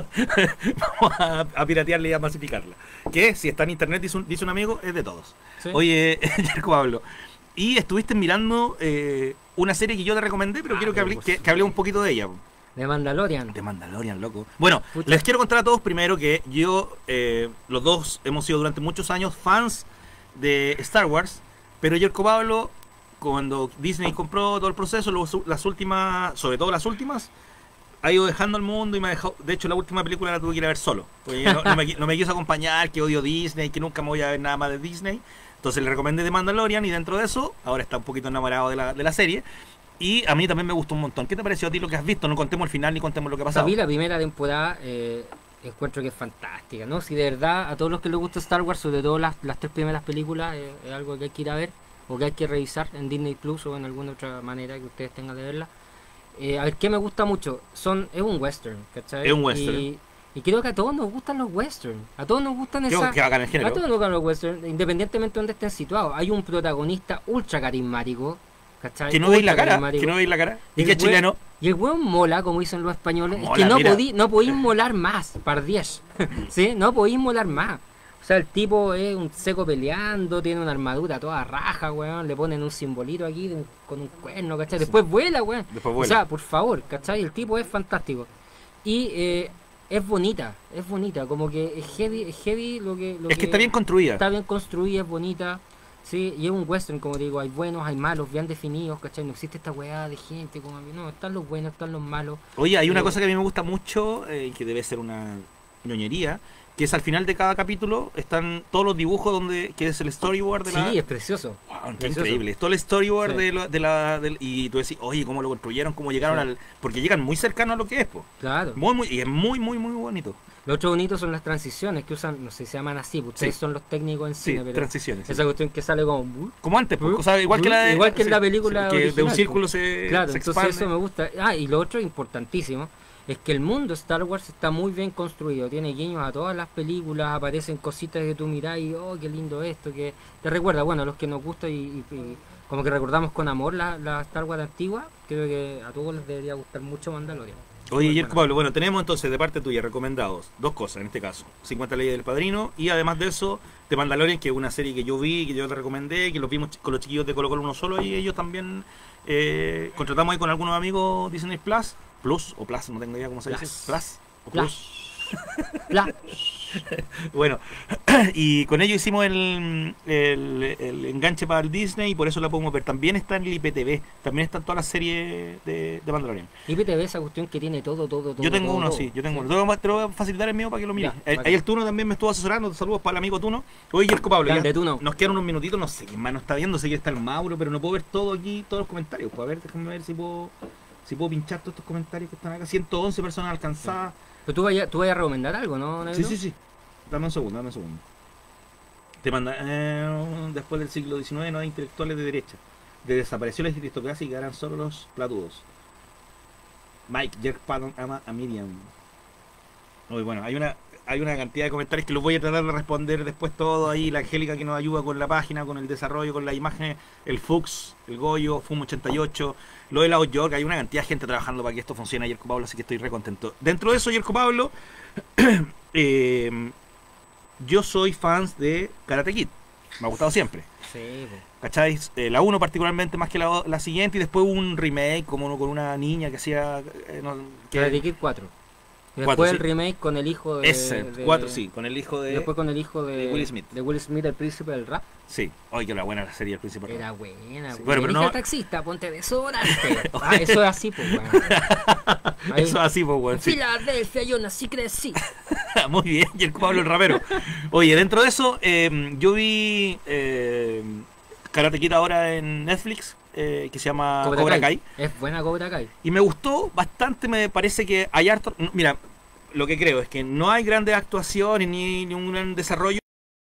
Vamos a, a piratearla y a masificarla. Que si está en internet, dice un, dice un amigo, es de todos. Sí. Oye, Yerko Pablo, y estuviste mirando eh, una serie que yo te recomendé, pero Ah, quiero que pero hable, por que, que hable un poquito de ella. De Mandalorian. De Mandalorian, loco. Bueno, Pucha. les quiero contar a todos primero que yo, eh, los dos hemos sido durante muchos años fans de Star Wars, pero Yerko Pablo, cuando Disney compró todo el proceso, los- las últimas, sobre todo las últimas, ha ido dejando al mundo y me ha dejado. De hecho, la última película la tuve que ir a ver solo, porque no, no me, qui- no me quiso acompañar, que odio Disney, que nunca me voy a ver nada más de Disney. Entonces le recomendé The Mandalorian y dentro de eso, ahora está un poquito enamorado de la, de la serie. Y a mí también me gustó un montón. ¿Qué te pareció a ti lo que has visto? No contemos el final ni contemos lo que ha O sea, pasado. vi la primera temporada, eh, encuentro que es fantástica, ¿no? Si de verdad a todos los que les gusta Star Wars, sobre todo las, las tres primeras películas, eh, es algo que hay que ir a ver o que hay que revisar en Disney Plus o en alguna otra manera que ustedes tengan de verla. Eh, a ver, ¿qué me gusta mucho? Son, es un western, ¿cachai? Es un western. Y, y creo que a todos nos gustan los western. A todos nos gustan Qué, esas... qué bacán el A género. todos nos gustan los western, independientemente de donde estén situados. Hay un protagonista ultra carismático, ¿cachai? Que no veis la Ultra cara, carismático. que no veis la cara. Y Y que el es chileno. weón- Y el weón mola, como dicen los españoles. es Mola, que no, mira. podí, no podéis molar más, par diez. ¿Sí? No podéis molar más. O sea, el tipo es un seco peleando, tiene una armadura toda raja, weón. Le ponen un simbolito aquí de un- con un cuerno, ¿cachai? Después vuela, weón. Después O vuela. sea, por favor, ¿cachai? El tipo es fantástico. Y eh, es bonita, es bonita. Como que es heavy, es heavy lo que... Lo Es que está bien construida. Está bien construida, es bonita. Sí, y es un western, como digo, hay buenos, hay malos, bien definidos, ¿cachai? No existe esta weá de gente, como no, están los buenos, están los malos. Oye, hay una Eh, cosa que a mí me gusta mucho, eh, que debe ser una ñoñería, que es al final de cada capítulo están todos los dibujos donde que es el storyboard de la... Sí, es precioso. Wow, qué precioso. increíble. Es todo el storyboard Sí. de, la, de la... del- y tú decís, oye, cómo lo construyeron, cómo llegaron Sí. al... Porque llegan muy cercano a lo que es, po. Claro. Muy, muy, y es muy, muy, muy bonito. Lo otro bonito son las transiciones que usan, no sé si se llaman así, pues ustedes Sí. son los técnicos en Sí, cine, pero transiciones. sí. esa cuestión que sale como... Como antes, pues, Uh, o sea, igual que la de- igual que en la sí, película sí, que de un original, círculo pues. se, Claro, se entonces expande. eso me gusta. Ah, y lo otro importantísimo es que el mundo Star Wars está muy bien construido, tiene guiños a todas las películas, aparecen cositas que tú mirás y oh, qué lindo esto, que te recuerda, bueno, a los que nos gusta y, y- y como que recordamos con amor la, la Star Wars antigua, creo que a todos les debería gustar mucho Mandalorian. Oye, Muy Yerko buena. Pablo, bueno, tenemos entonces de parte tuya recomendados dos cosas en este caso: cincuenta leyes del padrino y además de eso, The Mandalorian, que es una serie que yo vi, que yo te recomendé, que lo vimos ch- con los chiquillos de Colo Colo uno solo y ellos también eh, contratamos ahí con algunos amigos Disney Plus, Plus o Plus, no tengo idea cómo se Plus. dice. Plus o Plus. Plus. La- Bueno, y con ello hicimos el, el, el enganche para el Disney y por eso la podemos ver. También está en el I P T V, también están todas las series de, de Mandalorian. I P T V, esa cuestión que tiene todo, todo, todo. Yo tengo todo, uno, todo. sí, yo tengo uno. Te lo voy a- te lo voy a facilitar el mío para que lo mires. Ya, Eh, bacán. Ahí el Tuno también me estuvo asesorando. Saludos para el amigo Tuno. Oye, Yerko Pablo, ya Grande Tuno. nos quedan unos minutitos. No sé quién más nos está viendo. Sé que está el Mauro, pero no puedo ver todo aquí, todos los comentarios. Pues a ver, déjame ver si puedo, si puedo pinchar todos estos comentarios que están acá. ciento once personas alcanzadas. Pero tú vayas tú vayas a recomendar algo, ¿no, Negro? Sí, sí, sí. Dame un segundo, dame un segundo. Te manda. eh, después del siglo diecinueve no hay intelectuales de derecha. De desapareció la aristocracia y quedarán solo los platudos. Mike, Jerk Patton ama a Miriam. Muy bueno, hay una hay una cantidad de comentarios que los voy a tratar de responder después todo ahí. La Angélica que nos ayuda con la página, con el desarrollo, con las imágenes. El Fux, el Goyo, Fum ochenta y ocho. Lo de la York, hay una cantidad de gente trabajando para que esto funcione, Yerko Pablo, así que estoy re contento. Dentro de eso, Yerko Pablo, eh, yo soy fans de Karate Kid. Me ha gustado siempre. Sí, po. ¿Cachai? Eh, la uno particularmente más que la, la siguiente y después hubo un remake como uno con una niña que hacía... eh, no, que- Karate Kid cuatro. Y Cuatro, después sí. el remake con el hijo de... Ese, de- cuatro, sí, con el hijo y de... después con el hijo de, de Will Smith. de Will Smith, el príncipe del rap. Sí, hoy que la buena la serie El Príncipe. Era buena, Sí, buena. bueno, pero Dije no- al taxista, ponte desodorante. Ah, eso es así, pues, bueno. Ahí- Eso es así, pues, weón. En Sí. Filadelfia yo nací, crecí. Muy bien, y el Pablo el rapero. Oye, dentro de eso, eh, yo vi eh, Karate Kid ahora en Netflix, eh, que se llama Cobra, Cobra Kai. Kai. Es buena Cobra Kai. Y me gustó bastante, me parece que hay harto... Mira, lo que creo es que no hay grandes actuaciones ni, ni un gran desarrollo.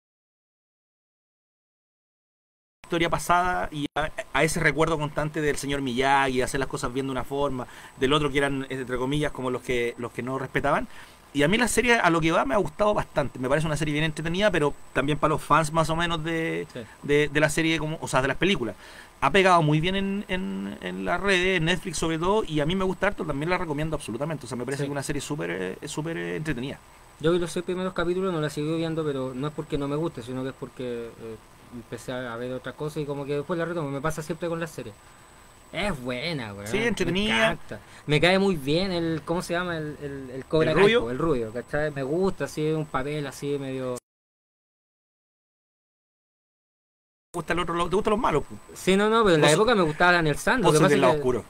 Historia pasada y a, a ese recuerdo constante del señor Miyagi, hacer las cosas bien de una forma, del otro que eran, entre comillas, como los que los que no respetaban. Y a mí la serie, a lo que va, me ha gustado bastante. Me parece una serie bien entretenida, pero también para los fans más o menos de, Sí. de, de la serie, como, o sea, de las películas. Ha pegado muy bien en, en, en las redes, en Netflix sobre todo, y a mí me gusta harto, también la recomiendo absolutamente. O sea, me parece Sí. que es una serie súper eh, súper eh, entretenida. Yo vi los seis primeros capítulos, no la sigo viendo, pero no es porque no me guste, sino que es porque eh, empecé a ver otras cosas y como que después la retomo. Me pasa siempre con las series. Es buena, weón. Sí, entretenida. Me encanta. Me cae muy bien el, ¿cómo se llama? El, el, el Cobra ¿El Kai, rubio? po, el rubio, ¿cachai? Me gusta, así, un papel así medio... ¿Te gusta el otro, lo- te gustan los malos? Pu? Sí, no, no, pero en la Vos- época me gustaba Daniel San. Lo Vos que sois pasa del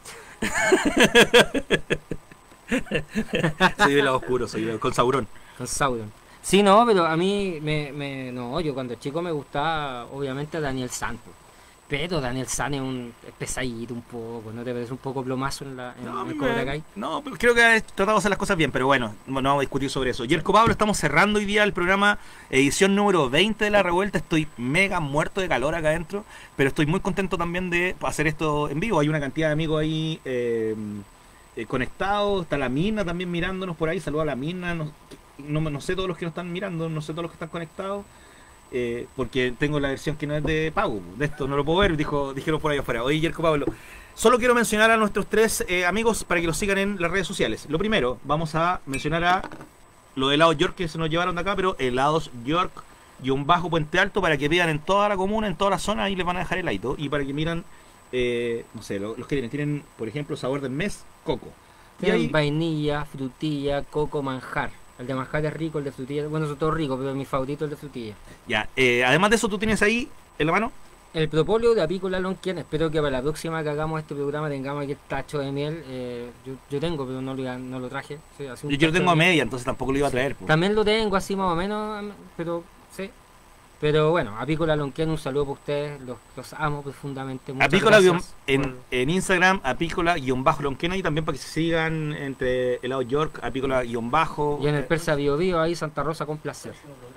es lado oscuro. Soy del lado oscuro, soy de- con Sauron. que... Con Sauron. Sí, no, pero a mí me, me... No, yo cuando chico me gustaba, obviamente, Daniel San, po. Pero Daniel San es un es pesadito un poco, ¿no te parece un poco plomazo en, la, en, No, a en mí Cobra me- Kai? no, pero creo que ha tratado de hacer las cosas bien, pero bueno, no vamos a discutir sobre eso. Yerko Pablo, estamos cerrando hoy día el programa, edición número veinte de La Revuelta. Estoy mega muerto de calor acá adentro, pero estoy muy contento también de hacer esto en vivo. Hay una cantidad de amigos ahí eh, eh, conectados, está la Mina también mirándonos por ahí. Saluda a la Mina, no, no, no sé todos los que nos están mirando, no sé todos los que están conectados. Eh, porque tengo la versión que no es de pago, de esto no lo puedo ver, dijo, dijeron por ahí afuera. Oye, Yerko Pablo, solo quiero mencionar a nuestros tres eh, amigos para que los sigan en las redes sociales. Lo primero, vamos a mencionar a lo de helados York que se nos llevaron de acá, pero helados York y un bajo Puente Alto para que pidan en toda la comuna, en toda la zona, ahí les van a dejar heladito. Y para que miran, eh, no sé, lo- los que tienen, tienen, por ejemplo, sabor del mes, coco. Y Tienen ahí, vainilla, frutilla, coco, manjar. El de manjar es rico, el de frutilla, bueno, son todos ricos, pero mi favorito es el de frutilla. ya, eh, además de eso, tú tienes ahí en la mano. El propóleo de Apícola Lonquien, espero que para la próxima que hagamos este programa tengamos aquí el tacho de miel. Eh, yo, yo tengo, pero no lo, iba- no lo traje. Sí, así un Yo, yo lo tacho tengo a de miel. media, entonces tampoco lo iba a traer. po. También lo tengo así más o menos, pero sí. Pero bueno, Apícola Lonquien, un saludo para ustedes, los, los amo profundamente. Muchas Apícola guión- gracias en, por- en Instagram, apícola guión bajo lonquena y también para que se sigan entre helado York, apícola guión bajo. Y en el Eh, Persa Bio Bio, ahí Santa Rosa con placer.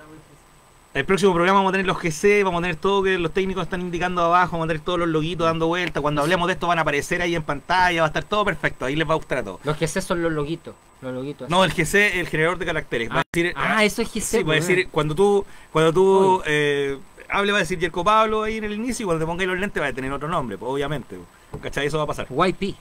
el próximo programa vamos a tener los G C, vamos a tener todo que los técnicos están indicando abajo, vamos a tener todos los loguitos dando vueltas. Cuando hablemos de esto van a aparecer ahí en pantalla, va a estar todo perfecto, ahí les va a gustar a todos. Los G C son los loguitos, los loguitos. No, el G C, el generador de caracteres. Va a decir, Ah, eso es G C. sí, va a pues, decir, cuando tú, cuando tú Uy. eh, hable va a decir Yerko Pablo ahí en el inicio y cuando te pongas los lentes va a tener otro nombre, pues, obviamente. pues. ¿Cachai? Eso va a pasar. Y P.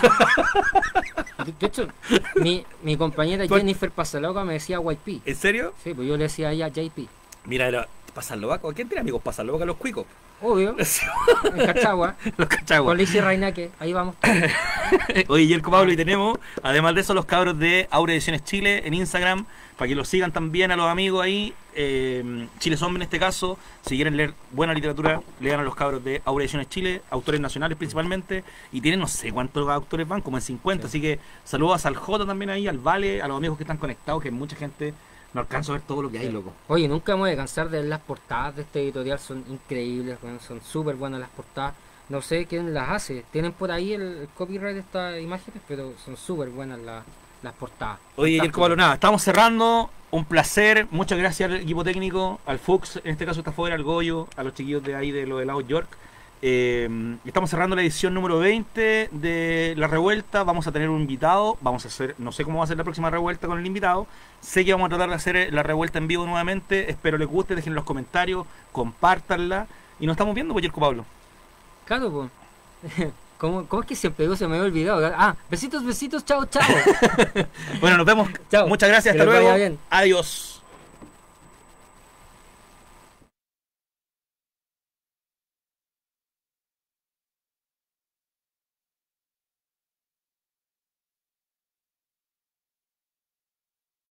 De de hecho, mi, mi compañera ¿Tú- Jennifer Pasaloca me decía Y P. ¿En serio? Sí, pues yo le decía a ella J P. Mira, era Pasarlovaco. ¿Quién tiene amigos Pasarlovaco? Los cuicos. Obvio, en Cachagua, Los con cachaguas. Lizzy Rainaque, ahí vamos. Oye, Yerko Pablo, y tenemos, además de eso, los cabros de Aura Ediciones Chile en Instagram, para que los sigan también a los amigos ahí. Eh, Chile Zombie en este caso. Si quieren leer buena literatura, lean a los cabros de Aura Ediciones Chile, autores nacionales principalmente. Y tienen no sé cuántos autores van, como en cincuenta. Sí. Así que saludos al J también ahí, al Vale, a los amigos que están conectados, que mucha gente no alcanza a ver todo lo que hay, loco. Oye, nunca me voy a cansar de ver las portadas de este editorial, son increíbles, bueno, son súper buenas las portadas. No sé quién las hace, tienen por ahí el, el copyright de estas imágenes, pero son súper buenas las, las portadas. Oye, Yerko Pablo, nada, estamos cerrando. Un placer, muchas gracias al equipo técnico, al Fuchs, en este caso está afuera, al Goyo, a los chiquillos de ahí de los helados York. Eh, estamos cerrando la edición número veinte de La Revuelta. Vamos a tener un invitado, vamos a hacer, no sé cómo va a ser la próxima revuelta con el invitado. Sé que vamos a tratar de hacer la revuelta en vivo nuevamente. Espero les guste, dejen en los comentarios, compártanla. Y nos estamos viendo, pues, Yerko Pablo. Claro, pues. ¿Cómo, ¿Cómo es que se pegó? Se me había olvidado. Ah, besitos, besitos, chao, chao. Bueno, nos vemos. Chao. Muchas gracias, Que hasta les vaya luego. bien. Adiós.